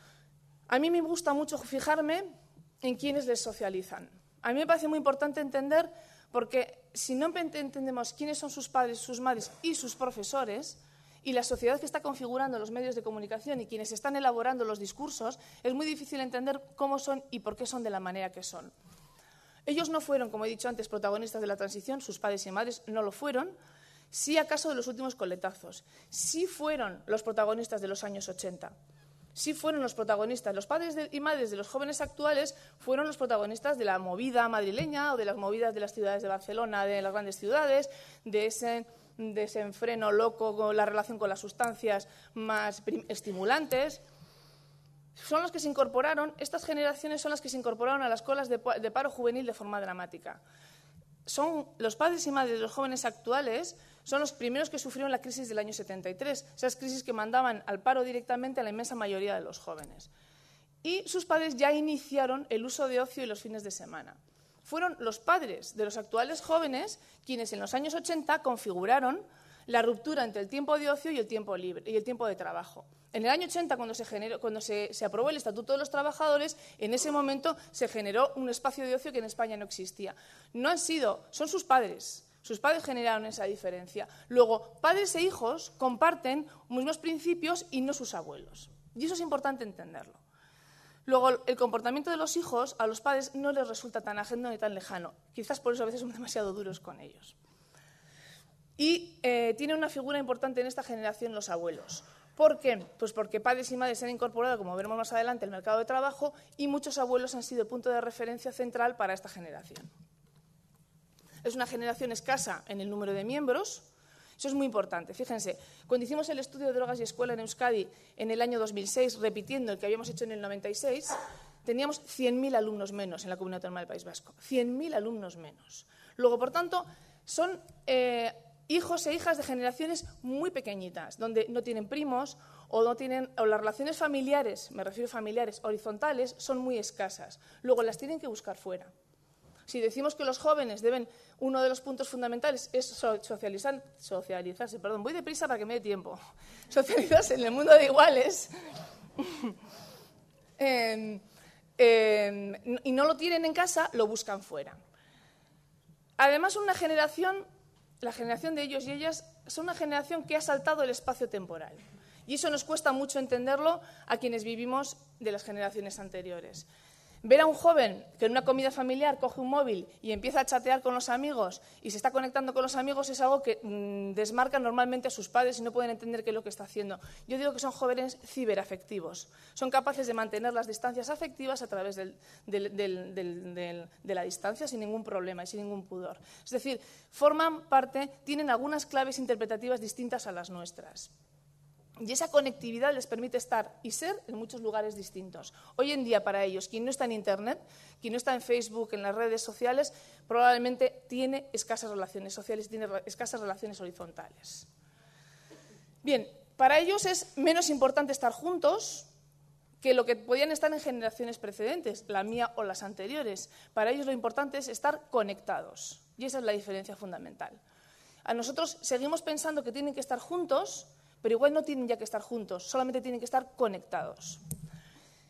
S4: A mí me gusta mucho fijarme en quiénes les socializan. A mí me parece muy importante entender, porque si no entendemos quiénes son sus padres, sus madres y sus profesores, y la sociedad que está configurando los medios de comunicación y quienes están elaborando los discursos, es muy difícil entender cómo son y por qué son de la manera que son. Ellos no fueron, como he dicho antes, protagonistas de la transición, sus padres y madres no lo fueron, sí acaso de los últimos coletazos, sí fueron los protagonistas de los años 80, sí fueron los protagonistas, los padres y madres de los jóvenes actuales fueron los protagonistas de la movida madrileña o de las movidas de las ciudades de Barcelona, de las grandes ciudades, de ese desenfreno loco con la relación con las sustancias más estimulantes. Son los que se incorporaron, estas generaciones son las que se incorporaron a las colas de paro juvenil de forma dramática. Son los padres y madres de los jóvenes actuales, son los primeros que sufrieron la crisis del año 73, esas crisis que mandaban al paro directamente a la inmensa mayoría de los jóvenes. Y sus padres ya iniciaron el uso de ocio y los fines de semana. Fueron los padres de los actuales jóvenes quienes en los años 80 configuraron la ruptura entre el tiempo de ocio y el tiempo libre y el tiempo de trabajo. En el año 80, cuando se aprobó el Estatuto de los Trabajadores, en ese momento se generó un espacio de ocio que en España no existía. Son sus padres. Sus padres generaron esa diferencia. Luego, padres e hijos comparten mismos principios y no sus abuelos. Y eso es importante entenderlo. Luego, el comportamiento de los hijos a los padres no les resulta tan ajeno ni tan lejano. Quizás por eso a veces son demasiado duros con ellos. Y tiene una figura importante en esta generación los abuelos. ¿Por qué? Pues porque padres y madres se han incorporado, como veremos más adelante, al mercado de trabajo y muchos abuelos han sido punto de referencia central para esta generación. Es una generación escasa en el número de miembros. Eso es muy importante. Fíjense, cuando hicimos el estudio de drogas y escuela en Euskadi en el año 2006, repitiendo el que habíamos hecho en el 96, teníamos 100.000 alumnos menos en la Comunidad Autónoma del País Vasco. 100.000 alumnos menos. Luego, por tanto, son hijos e hijas de generaciones muy pequeñitas, donde no tienen primos o las relaciones familiares, me refiero a familiares horizontales, son muy escasas. Luego las tienen que buscar fuera. Si decimos que los jóvenes uno de los puntos fundamentales es socializarse, voy deprisa para que me dé tiempo, socializarse en el mundo de iguales, y no lo tienen en casa, lo buscan fuera. Además, la generación de ellos y ellas, son una generación que ha saltado el espacio temporal. Y eso nos cuesta mucho entenderlo a quienes vivimos de las generaciones anteriores. Ver a un joven que en una comida familiar coge un móvil y empieza a chatear con los amigos y se está conectando con los amigos es algo que desmarca normalmente a sus padres y no pueden entender qué es lo que está haciendo. Yo digo que son jóvenes ciberafectivos. Son capaces de mantener las distancias afectivas a través de la distancia sin ningún problema y sin ningún pudor. Es decir, tienen algunas claves interpretativas distintas a las nuestras. Y esa conectividad les permite estar y ser en muchos lugares distintos. Hoy en día, para ellos, quien no está en Internet, quien no está en Facebook, en las redes sociales, probablemente tiene escasas relaciones sociales, tiene escasas relaciones horizontales. Bien, para ellos es menos importante estar juntos que lo que podían estar en generaciones precedentes, la mía o las anteriores. Para ellos lo importante es estar conectados. Y esa es la diferencia fundamental. A nosotros seguimos pensando que tienen que estar juntos, pero igual no tienen ya que estar juntos, solamente tienen que estar conectados.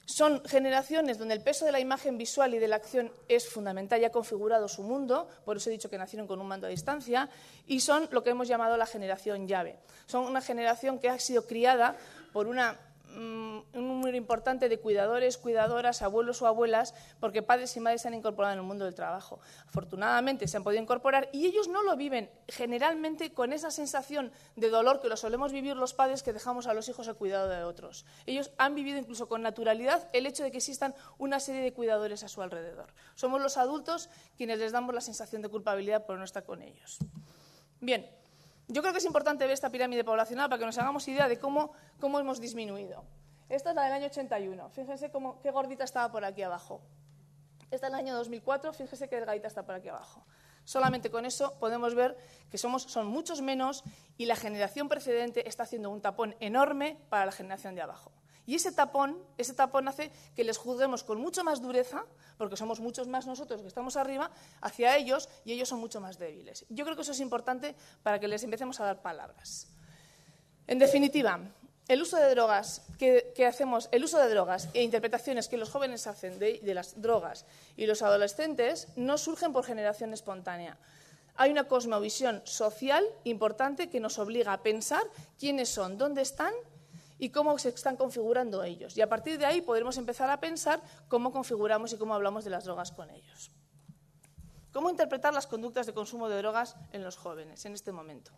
S4: Son generaciones donde el peso de la imagen visual y de la acción es fundamental y ha configurado su mundo, por eso he dicho que nacieron con un mando a distancia, y son lo que hemos llamado la generación llave. Son una generación que ha sido criada por un número importante de cuidadores, cuidadoras, abuelos o abuelas, porque padres y madres se han incorporado en el mundo del trabajo. Afortunadamente se han podido incorporar y ellos no lo viven generalmente con esa sensación de dolor que lo solemos vivir los padres que dejamos a los hijos al cuidado de otros. Ellos han vivido incluso con naturalidad el hecho de que existan una serie de cuidadores a su alrededor. Somos los adultos quienes les damos la sensación de culpabilidad por no estar con ellos. Bien. Yo creo que es importante ver esta pirámide poblacional para que nos hagamos idea de cómo hemos disminuido. Esta es la del año 81. Fíjense qué gordita estaba por aquí abajo. Esta es del año 2004. Fíjense qué delgadita está por aquí abajo. Solamente con eso podemos ver que son muchos menos y la generación precedente está haciendo un tapón enorme para la generación de abajo. Y ese tapón hace que les juzguemos con mucho más dureza, porque somos muchos más nosotros que estamos arriba, hacia ellos, y ellos son mucho más débiles. Yo creo que eso es importante para que les empecemos a dar palabras. En definitiva, el uso de drogas el uso de drogas e interpretaciones que los jóvenes hacen de las drogas y los adolescentes no surgen por generación espontánea. Hay una cosmovisión social importante que nos obliga a pensar quiénes son, dónde están y cómo se están configurando ellos. Y a partir de ahí podremos empezar a pensar cómo configuramos y cómo hablamos de las drogas con ellos. ¿Cómo interpretar las conductas de consumo de drogas en los jóvenes en este momento?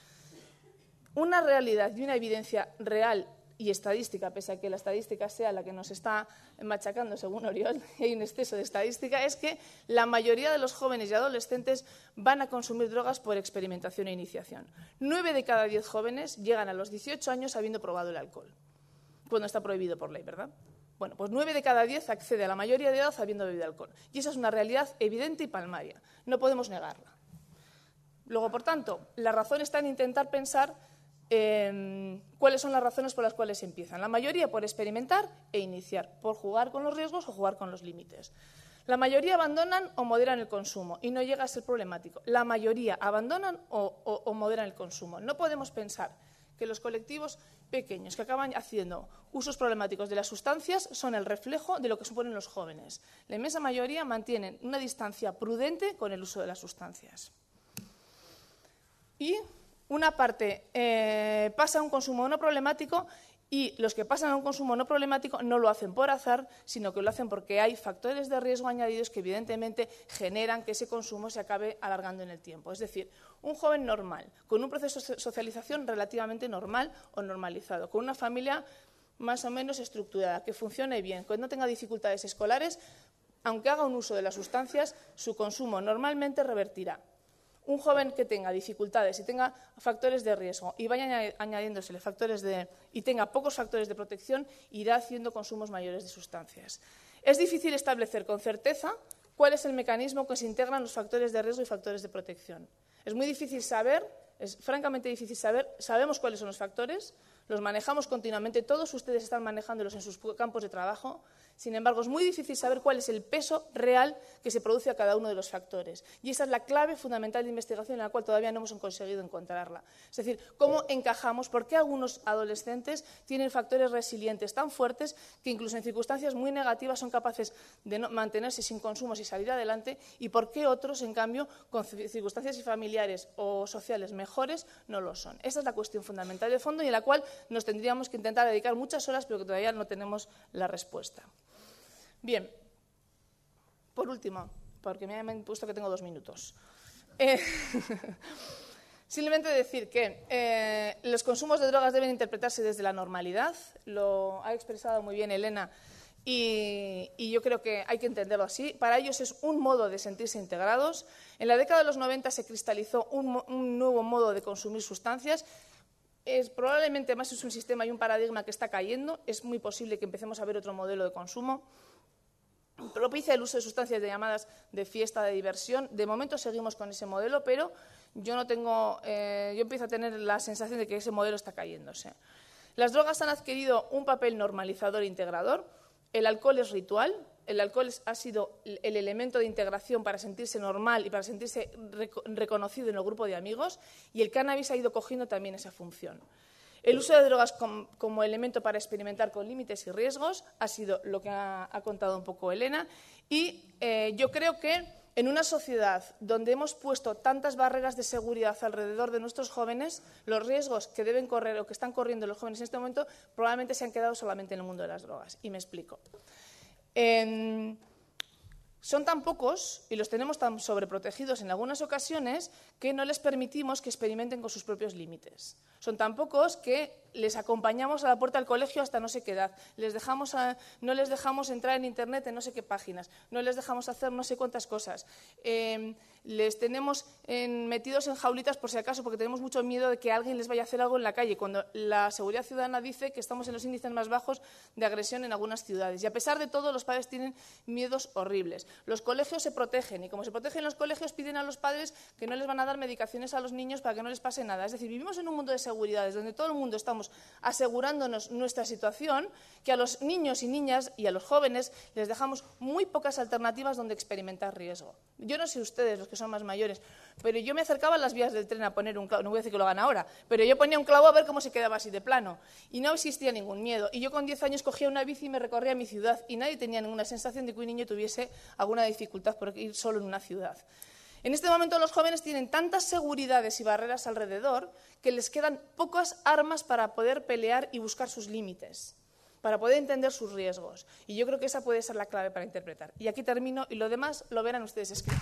S4: Una realidad y una evidencia real y estadística, pese a que la estadística sea la que nos está machacando según Oriol, y hay un exceso de estadística, es que la mayoría de los jóvenes y adolescentes van a consumir drogas por experimentación e iniciación. 9 de cada 10 jóvenes llegan a los 18 años habiendo probado el alcohol, cuando está prohibido por ley, ¿verdad? Bueno, pues 9 de cada 10 accede a la mayoría de edad habiendo bebido alcohol. Y esa es una realidad evidente y palmaria. No podemos negarla. Luego, por tanto, la razón está en intentar pensar cuáles son las razones por las cuales empiezan. La mayoría por experimentar e iniciar, por jugar con los riesgos o jugar con los límites. La mayoría abandonan o moderan el consumo y no llega a ser problemático. La mayoría abandonan o moderan el consumo. No podemos pensar que los colectivos pequeños que acaban haciendo usos problemáticos de las sustancias son el reflejo de lo que suponen los jóvenes. La inmensa mayoría mantienen una distancia prudente con el uso de las sustancias. Y una parte pasa a un consumo no problemático y los que pasan a un consumo no problemático no lo hacen por azar, sino que lo hacen porque hay factores de riesgo añadidos que evidentemente generan que ese consumo se acabe alargando en el tiempo. Es decir, un joven normal, con un proceso de socialización relativamente normal o normalizado, con una familia más o menos estructurada, que funcione bien, que no tenga dificultades escolares, aunque haga un uso de las sustancias, su consumo normalmente revertirá. Un joven que tenga dificultades y tenga factores de riesgo y vaya añadiéndosele y tenga pocos factores de protección, irá haciendo consumos mayores de sustancias. Es difícil establecer con certeza cuál es el mecanismo que se integran los factores de riesgo y factores de protección. Es muy difícil saber, es francamente difícil saber, sabemos cuáles son los factores, los manejamos continuamente, todos ustedes están manejándolos en sus campos de trabajo. Sin embargo, es muy difícil saber cuál es el peso real que se produce a cada uno de los factores. Y esa es la clave fundamental de investigación en la cual todavía no hemos conseguido encontrarla. Es decir, cómo encajamos, por qué algunos adolescentes tienen factores resilientes tan fuertes que incluso en circunstancias muy negativas son capaces de no mantenerse sin consumos y salir adelante, y por qué otros, en cambio, con circunstancias familiares o sociales mejores, no lo son. Esa es la cuestión fundamental de fondo y en la cual nos tendríamos que intentar dedicar muchas horas, pero que todavía no tenemos la respuesta. Bien, por último, porque me han puesto que tengo 2 minutos. Simplemente decir que los consumos de drogas deben interpretarse desde la normalidad, lo ha expresado muy bien Elena, y yo creo que hay que entenderlo así. Para ellos es un modo de sentirse integrados. En la década de los 90 se cristalizó un nuevo modo de consumir sustancias. Probablemente más es un sistema y un paradigma que está cayendo. Es muy posible que empecemos a ver otro modelo de consumo. Propicia el uso de sustancias de llamadas de fiesta, de diversión. De momento seguimos con ese modelo, pero yo empiezo a tener la sensación de que ese modelo está cayéndose. Las drogas han adquirido un papel normalizador e integrador. El alcohol es ritual. El alcohol ha sido el elemento de integración para sentirse normal y para sentirse reconocido en el grupo de amigos, y el cannabis ha ido cogiendo también esa función. El uso de drogas como elemento para experimentar con límites y riesgos ha sido lo que ha contado un poco Elena. Y yo creo que en una sociedad donde hemos puesto tantas barreras de seguridad alrededor de nuestros jóvenes, los riesgos que deben correr o que están corriendo los jóvenes en este momento probablemente se han quedado solamente en el mundo de las drogas. Y me explico. Son tan pocos y los tenemos tan sobreprotegidos en algunas ocasiones que no les permitimos que experimenten con sus propios límites. Son tan pocos que les acompañamos a la puerta del colegio hasta no sé qué edad, no les dejamos entrar en Internet en no sé qué páginas, no les dejamos hacer no sé cuántas cosas. Les tenemos metidos en jaulitas por si acaso, porque tenemos mucho miedo de que alguien les vaya a hacer algo en la calle, cuando la Seguridad Ciudadana dice que estamos en los índices más bajos de agresión en algunas ciudades. Y a pesar de todo, los padres tienen miedos horribles. Los colegios se protegen y como se protegen los colegios, piden a los padres que no les van a dar medicaciones a los niños para que no les pase nada. Es decir, vivimos en un mundo de seguridades donde todo el mundo estamos asegurándonos nuestra situación, que a los niños y niñas y a los jóvenes les dejamos muy pocas alternativas donde experimentar riesgo. Yo no sé ustedes, los que son más mayores, pero yo me acercaba a las vías del tren a poner un clavo, no voy a decir que lo hagan ahora, pero yo ponía un clavo a ver cómo se quedaba así de plano y no existía ningún miedo. Y yo con 10 años cogía una bici y me recorría mi ciudad y nadie tenía ninguna sensación de que un niño tuviese alguna dificultad por ir solo en una ciudad. En este momento los jóvenes tienen tantas seguridades y barreras alrededor que les quedan pocas armas para poder pelear y buscar sus límites, para poder entender sus riesgos. Y yo creo que esa puede ser la clave para interpretar. Y aquí termino y lo demás lo verán ustedes escrito.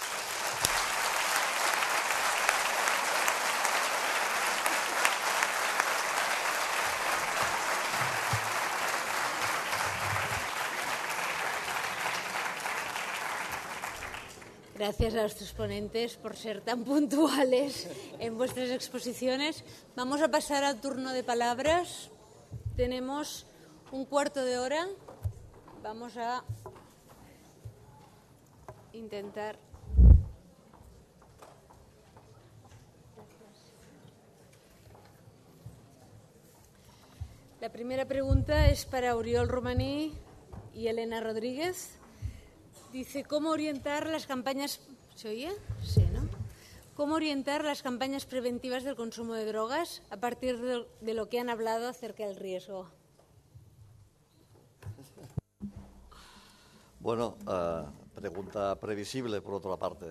S1: Gracias a nuestros ponentes por ser tan puntuales en vuestras exposiciones. Vamos a pasar al turno de palabras. Tenemos un cuarto de hora. Vamos a intentar. La primera pregunta es para Oriol Romaní y Elena Rodríguez. Dice, ¿cómo orientar las campañas... ¿Se oye? Sí, ¿no? ¿Cómo orientar las campañas preventivas del consumo de drogas a partir de lo que han hablado acerca del riesgo?
S2: Bueno, pregunta previsible, por otra parte.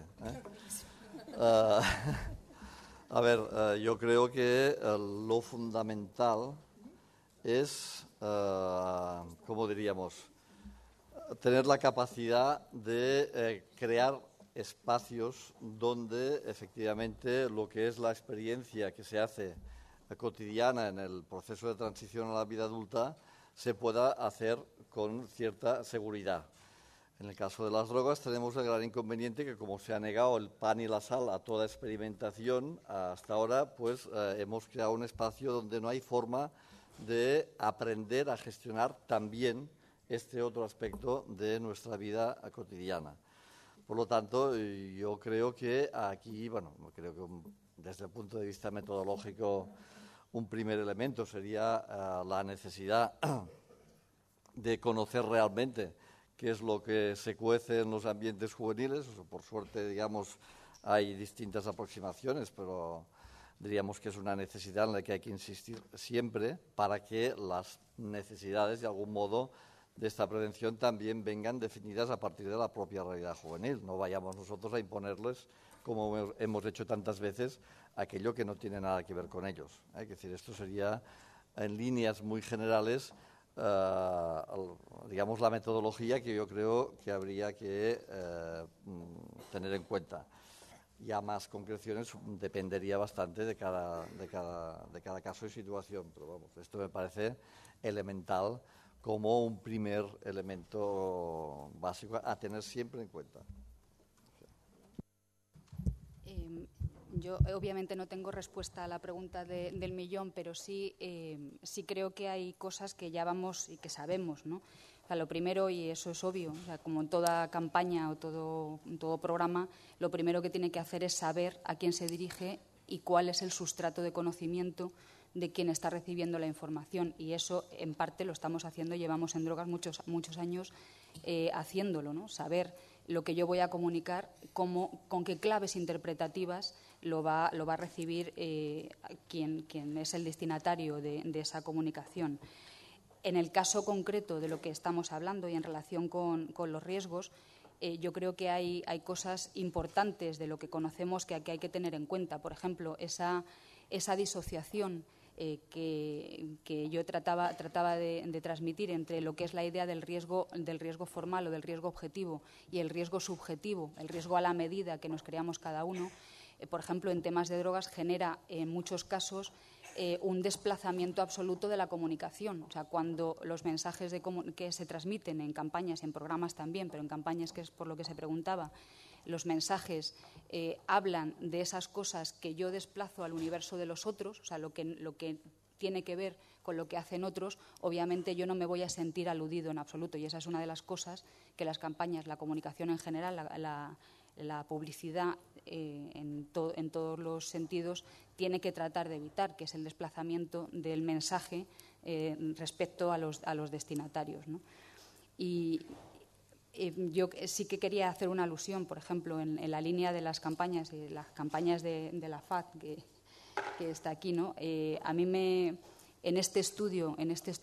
S2: A ver, yo creo que lo fundamental es, ¿cómo diríamos?, tener la capacidad de crear espacios donde efectivamente lo que es la experiencia que se hace cotidiana en el proceso de transición a la vida adulta se pueda hacer con cierta seguridad. En el caso de las drogas tenemos el gran inconveniente que como se ha negado el pan y la sal a toda experimentación hasta ahora, pues hemos creado un espacio donde no hay forma de aprender a gestionar también este otro aspecto de nuestra vida cotidiana. Por lo tanto, yo creo que aquí, bueno, creo que desde el punto de vista metodológico un primer elemento sería la necesidad de conocer realmente qué es lo que se cuece en los ambientes juveniles. Por suerte, digamos, hay distintas aproximaciones, pero diríamos que es una necesidad en la que hay que insistir siempre para que las necesidades, de algún modo, de esta prevención también vengan definidas a partir de la propia realidad juvenil. No vayamos nosotros a imponerles, como hemos hecho tantas veces, aquello que no tiene nada que ver con ellos. Es decir, esto sería, en líneas muy generales, digamos, la metodología que yo creo que habría que tener en cuenta. Ya más concreciones dependería bastante de cada caso y situación, pero vamos, esto me parece elemental como un primer elemento básico a tener siempre en cuenta.
S3: Yo obviamente no tengo respuesta a la pregunta del millón, pero sí creo que hay cosas que ya vamos y que sabemos, ¿no? O sea, lo primero, y eso es obvio, o sea, como en toda campaña o todo programa, lo primero que tiene que hacer es saber a quién se dirige y cuál es el sustrato de conocimiento de quien está recibiendo la información. Y eso, en parte, lo estamos haciendo, llevamos en drogas muchos años haciéndolo, ¿no? Saber lo que yo voy a comunicar, con qué claves interpretativas lo va a recibir quien es el destinatario de esa comunicación. En el caso concreto de lo que estamos hablando y en relación con los riesgos, yo creo que hay cosas importantes de lo que conocemos que hay que tener en cuenta. Por ejemplo, esa disociación que yo trataba de transmitir entre lo que es la idea del riesgo formal o del riesgo objetivo y el riesgo subjetivo, el riesgo a la medida que nos creamos cada uno. Por ejemplo, en temas de drogas genera en muchos casos un desplazamiento absoluto de la comunicación. O sea, cuando los mensajes que se transmiten en campañas y en programas también, pero en campañas, que es por lo que se preguntaba, los mensajes hablan de esas cosas que yo desplazo al universo de los otros, o sea, lo que tiene que ver con lo que hacen otros, obviamente yo no me voy a sentir aludido en absoluto. Y esa es una de las cosas que las campañas, la comunicación en general, la publicidad en todos los sentidos tiene que tratar de evitar, que es el desplazamiento del mensaje respecto a los destinatarios, ¿no? Y yo sí que quería hacer una alusión, por ejemplo, en la línea de las campañas de la FAD que está aquí, ¿no? A mí en este estudio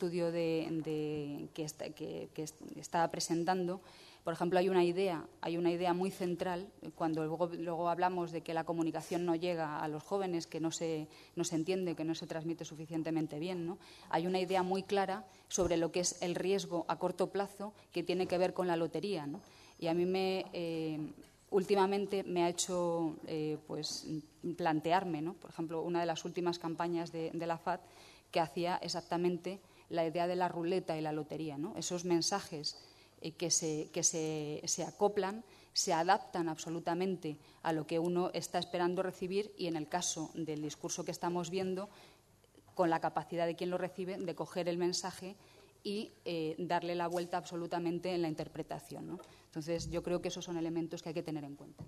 S3: que está presentando, por ejemplo, hay una idea muy central, cuando luego hablamos de que la comunicación no llega a los jóvenes, que no se entiende, que no se transmite suficientemente bien, ¿no? Hay una idea muy clara sobre lo que es el riesgo a corto plazo, que tiene que ver con la lotería, ¿no? Y a mí últimamente me ha hecho plantearme, ¿no? Por ejemplo, una de las últimas campañas de la FAD que hacía exactamente la idea de la ruleta y la lotería, ¿no? Esos mensajes que se acoplan, se adaptan absolutamente a lo que uno está esperando recibir, y en el caso del discurso que estamos viendo, con la capacidad de quien lo recibe de coger el mensaje y darle la vuelta absolutamente en la interpretación, ¿no? Entonces, yo creo que esos son elementos que hay que tener en cuenta.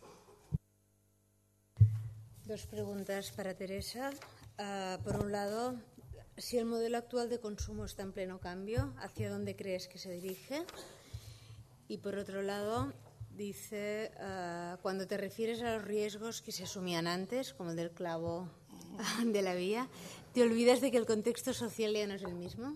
S1: Dos preguntas para Teresa. Por un lado, si el modelo actual de consumo está en pleno cambio, ¿hacia dónde crees que se dirige? Y por otro lado, dice, cuando te refieres a los riesgos que se asumían antes, como el del clavo de la vía, ¿te olvidas de que el contexto social ya no es el mismo?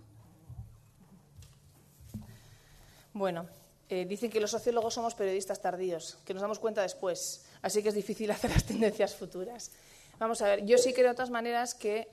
S4: Bueno, dicen que los sociólogos somos periodistas tardíos, que nos damos cuenta después, así que es difícil hacer las tendencias futuras. Vamos a ver, yo sí creo de todas maneras que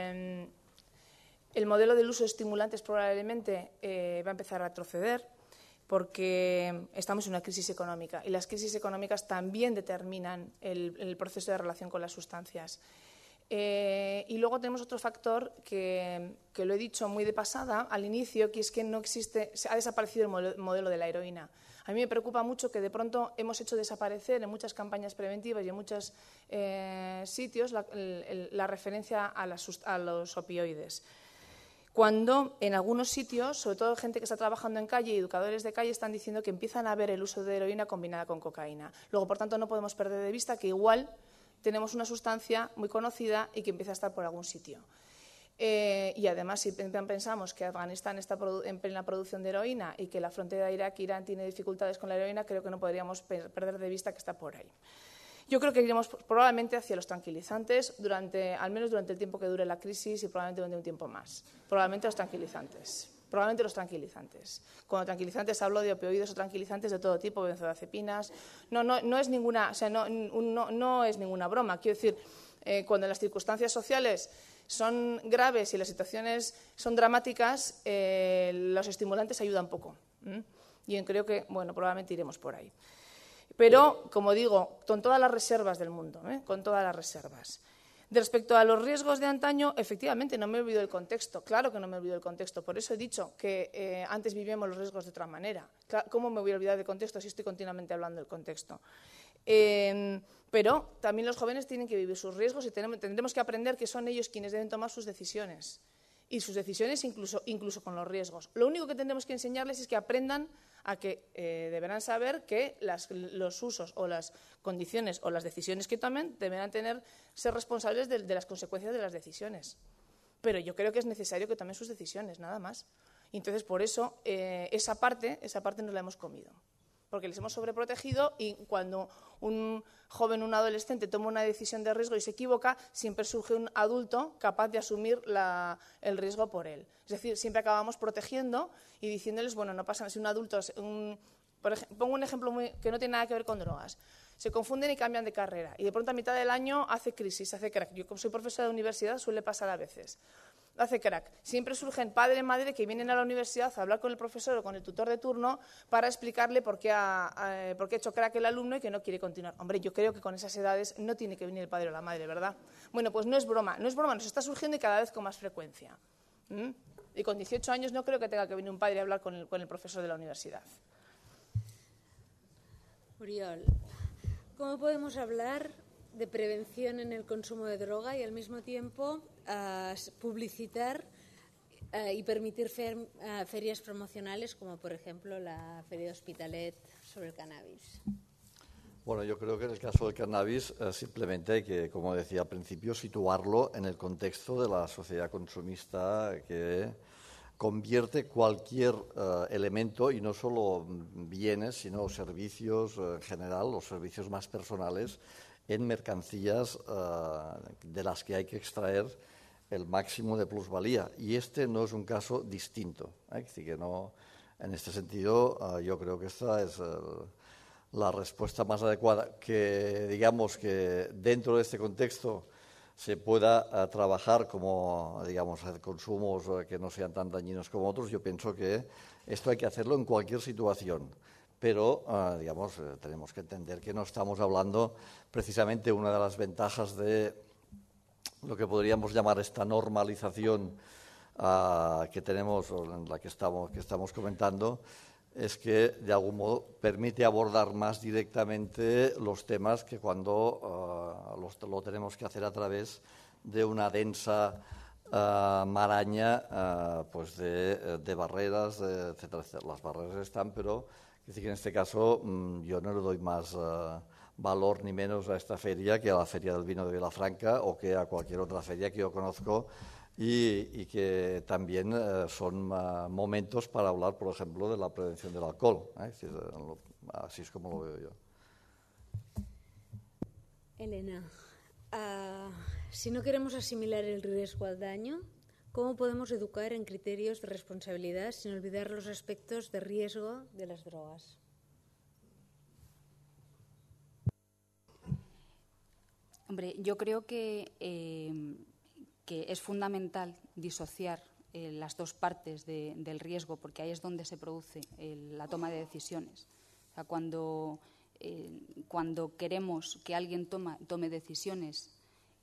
S4: el modelo del uso de estimulantes probablemente va a empezar a retroceder, porque estamos en una crisis económica y las crisis económicas también determinan el proceso de relación con las sustancias. Y luego tenemos otro factor que lo he dicho muy de pasada al inicio, que es que no existe, ha desaparecido el modelo de la heroína. A mí me preocupa mucho que de pronto hemos hecho desaparecer en muchas campañas preventivas y en muchos sitios la referencia a los opioides. Cuando en algunos sitios, sobre todo gente que está trabajando en calle y educadores de calle, están diciendo que empiezan a ver el uso de heroína combinada con cocaína. Luego, por tanto, no podemos perder de vista que igual tenemos una sustancia muy conocida y que empieza a estar por algún sitio. Y además, si pensamos que Afganistán está en plena producción de heroína y que la frontera Irak-Irán tiene dificultades con la heroína, creo que no podríamos perder de vista que está por ahí. Yo creo que iremos probablemente hacia los tranquilizantes, al menos durante el tiempo que dure la crisis y probablemente durante un tiempo más. Probablemente los tranquilizantes. Cuando tranquilizantes hablo de opioides o tranquilizantes de todo tipo, benzodiazepinas. No es ninguna, o sea, no es ninguna broma. Quiero decir, cuando las circunstancias sociales son graves y las situaciones son dramáticas, los estimulantes ayudan poco. Y yo creo que, bueno, probablemente iremos por ahí. Pero, como digo, con todas las reservas del mundo, con todas las reservas. Respecto a los riesgos de antaño, efectivamente, no me olvido del contexto. Claro que no me olvido del contexto. Por eso he dicho que antes vivíamos los riesgos de otra manera. ¿Cómo me voy a olvidar del contexto si estoy continuamente hablando del contexto? Pero también los jóvenes tienen que vivir sus riesgos y tendremos que aprender que son ellos quienes deben tomar sus decisiones. Y sus decisiones incluso con los riesgos. Lo único que tendremos que enseñarles es que aprendan a que deberán saber que los usos o las condiciones o las decisiones que tomen deberán ser responsables de las consecuencias de las decisiones. Pero yo creo que es necesario que tomen sus decisiones, nada más. Y entonces, por eso, esa parte nos la hemos comido. porque les hemos sobreprotegido, y cuando un joven, un adolescente toma una decisión de riesgo y se equivoca, siempre surge un adulto capaz de asumir el riesgo por él. Es decir, siempre acabamos protegiendo y diciéndoles, bueno, no pasa nada, si un adulto, pongo un ejemplo que no tiene nada que ver con drogas, se confunden y cambian de carrera y de pronto a mitad del año hace crisis, hace crack. Yo como soy profesora de universidad suele pasar a veces. Hace crack. Siempre surgen padre y madre que vienen a la universidad a hablar con el profesor o con el tutor de turno para explicarle por qué ha hecho crack el alumno y que no quiere continuar. Hombre, yo creo que con esas edades no tiene que venir el padre o la madre, ¿verdad? Bueno, pues no es broma, nos está surgiendo y cada vez con más frecuencia. Y con 18 años no creo que tenga que venir un padre a hablar con el profesor de la universidad.
S1: Oriol, ¿cómo podemos hablar de prevención en el consumo de droga y al mismo tiempo publicitar y permitir ferias promocionales como por ejemplo la Feria de Hospitalet sobre el cannabis?
S2: Bueno, yo creo que en el caso del cannabis simplemente hay que, como decía al principio, situarlo en el contexto de la sociedad consumista que convierte cualquier elemento, y no solo bienes, sino servicios en general, los servicios más personales, en mercancías de las que hay que extraer el máximo de plusvalía. Y este no es un caso distinto. Es decir, que no, en este sentido, yo creo que esta es la respuesta más adecuada. Que digamos que dentro de este contexto se pueda trabajar como, digamos, hacer consumos que no sean tan dañinos como otros, yo pienso que esto hay que hacerlo en cualquier situación. Pero, digamos, tenemos que entender que no estamos hablando precisamente una de las ventajas de lo que podríamos llamar esta normalización que tenemos, en la que estamos comentando, es que de algún modo permite abordar más directamente los temas que cuando lo tenemos que hacer a través de una densa maraña pues de barreras, etcétera, etcétera. Las barreras están, pero que en este caso yo no le doy más valor ni menos a esta feria que a la Feria del Vino de Vilafranca o que a cualquier otra feria que yo conozco y que también son momentos para hablar, por ejemplo, de la prevención del alcohol. Así es como lo veo yo.
S1: Elena, si no queremos asimilar el riesgo al daño, ¿cómo podemos educar en criterios de responsabilidad sin olvidar los aspectos de riesgo de las drogas?
S3: Hombre, yo creo que es fundamental disociar las dos partes del riesgo, porque ahí es donde se produce la toma de decisiones. O sea, cuando queremos que alguien tome decisiones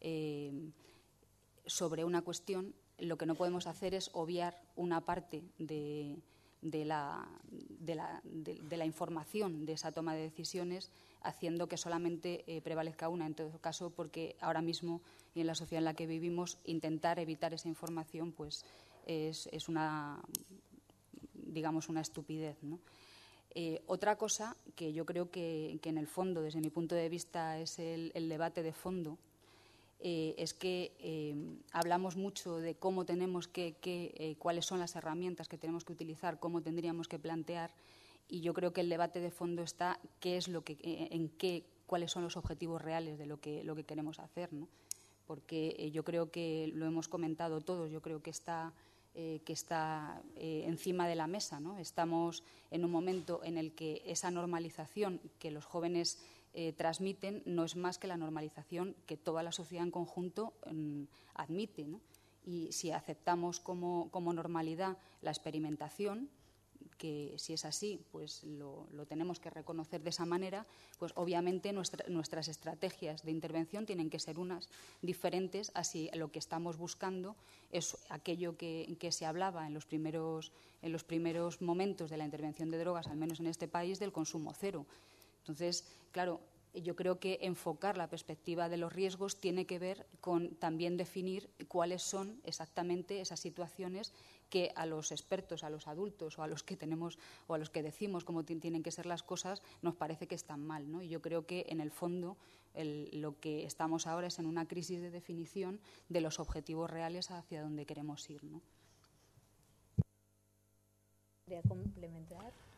S3: sobre una cuestión, lo que no podemos hacer es obviar una parte de la información de esa toma de decisiones, haciendo que solamente prevalezca una. En todo caso, porque ahora mismo y en la sociedad en la que vivimos, intentar evitar esa información pues es una, digamos, una estupidez, ¿no? Otra cosa que yo creo que en el fondo, desde mi punto de vista, es el debate de fondo, es que hablamos mucho de cómo tenemos cuáles son las herramientas que tenemos que utilizar, cómo tendríamos que plantear, y yo creo que el debate de fondo está cuáles son los objetivos reales de lo que queremos hacer, ¿no? Porque yo creo que lo hemos comentado todos, yo creo que está encima de la mesa, ¿no? Estamos en un momento en el que esa normalización que los jóvenes transmiten no es más que la normalización que toda la sociedad en conjunto admite, ¿no? Y si aceptamos como normalidad la experimentación, que si es así, pues lo tenemos que reconocer de esa manera, pues obviamente nuestras estrategias de intervención tienen que ser unas diferentes, así lo que estamos buscando es aquello que se hablaba en los primeros momentos de la intervención de drogas, al menos en este país, del consumo cero. Entonces, claro, yo creo que enfocar la perspectiva de los riesgos tiene que ver con también definir cuáles son exactamente esas situaciones que a los expertos, a los adultos o a los que tenemos o a los que decimos cómo tienen que ser las cosas, nos parece que están mal, ¿no? Y yo creo que en el fondo lo que estamos ahora es en una crisis de definición de los objetivos reales hacia donde queremos ir, ¿no?
S1: ¿Quería complementar?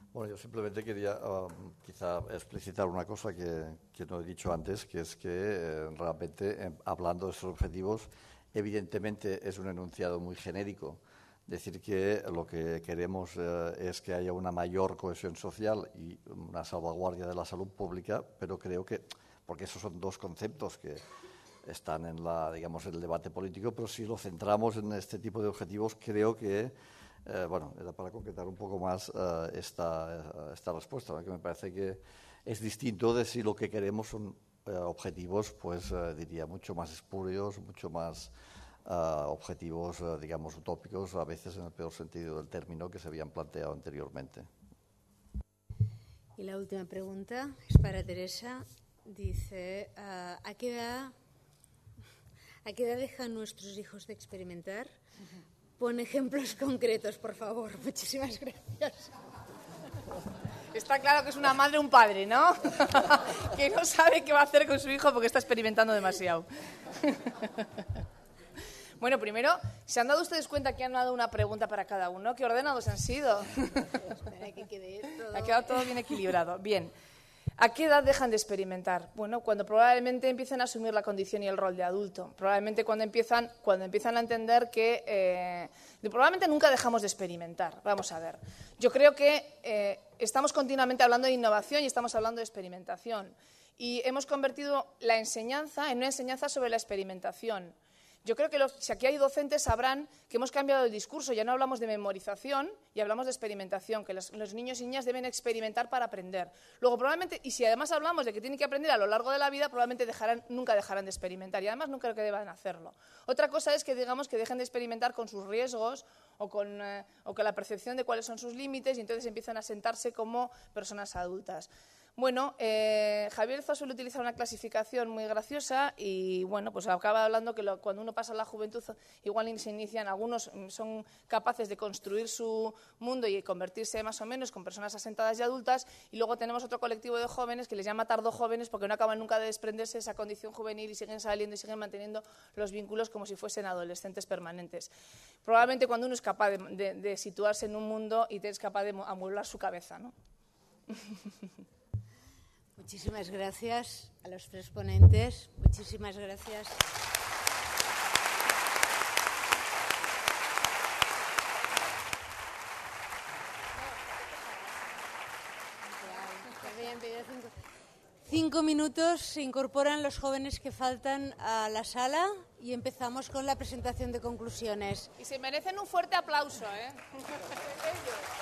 S2: Bueno, yo simplemente quería quizá explicitar una cosa que no he dicho antes, que es que realmente hablando de esos objetivos, evidentemente es un enunciado muy genérico. Decir que lo que queremos es que haya una mayor cohesión social y una salvaguardia de la salud pública, pero creo que, porque esos son dos conceptos que están en digamos, el debate político, pero si lo centramos en este tipo de objetivos, creo que bueno, era para concretar un poco más esta respuesta, ¿no? Que me parece que es distinto de si lo que queremos son objetivos, pues diría, mucho más espurios, mucho más objetivos, digamos, utópicos, a veces en el peor sentido del término, que se habían planteado anteriormente.
S1: Y la última pregunta es para Teresa. Dice, ¿a qué edad dejan nuestros hijos de experimentar? Pon ejemplos concretos, por favor. Muchísimas gracias.
S4: Está claro que es una madre o un padre, ¿no? Que no sabe qué va a hacer con su hijo porque está experimentando demasiado. Bueno, primero, ¿se han dado ustedes cuenta que han dado una pregunta para cada uno? ¿Qué ordenados han sido?
S1: Espera, que quede todo...
S4: Ha quedado todo bien equilibrado. Bien. ¿A qué edad dejan de experimentar? Bueno, cuando probablemente empiezan a asumir la condición y el rol de adulto. Probablemente cuando empiezan a entender que... probablemente nunca dejamos de experimentar. Vamos a ver. Yo creo que estamos continuamente hablando de innovación y estamos hablando de experimentación. Y hemos convertido la enseñanza en una enseñanza sobre la experimentación. Yo creo que si aquí hay docentes sabrán que hemos cambiado el discurso, ya no hablamos de memorización y hablamos de experimentación, que los niños y niñas deben experimentar para aprender. Luego probablemente, y si además hablamos de que tienen que aprender a lo largo de la vida, probablemente nunca dejarán de experimentar y además no creo que deban hacerlo. Otra cosa es que digamos que dejen de experimentar con sus riesgos o con la percepción de cuáles son sus límites y entonces empiezan a sentarse como personas adultas. Bueno, Javier Zo suele utilizar una clasificación muy graciosa y bueno, pues acaba hablando que cuando uno pasa a la juventud igual se inician, algunos son capaces de construir su mundo y convertirse más o menos con personas asentadas y adultas y luego tenemos otro colectivo de jóvenes que les llama tardojóvenes porque no acaban nunca de desprenderse de esa condición juvenil y siguen saliendo y siguen manteniendo los vínculos como si fuesen adolescentes permanentes. Probablemente cuando uno es capaz de situarse en un mundo y es capaz de amueblar su cabeza, ¿no?
S1: Muchísimas gracias a los tres ponentes. Muchísimas gracias. Cinco minutos, se incorporan los jóvenes que faltan a la sala y empezamos con la presentación de conclusiones.
S4: Y se merecen un fuerte aplauso, ¿eh?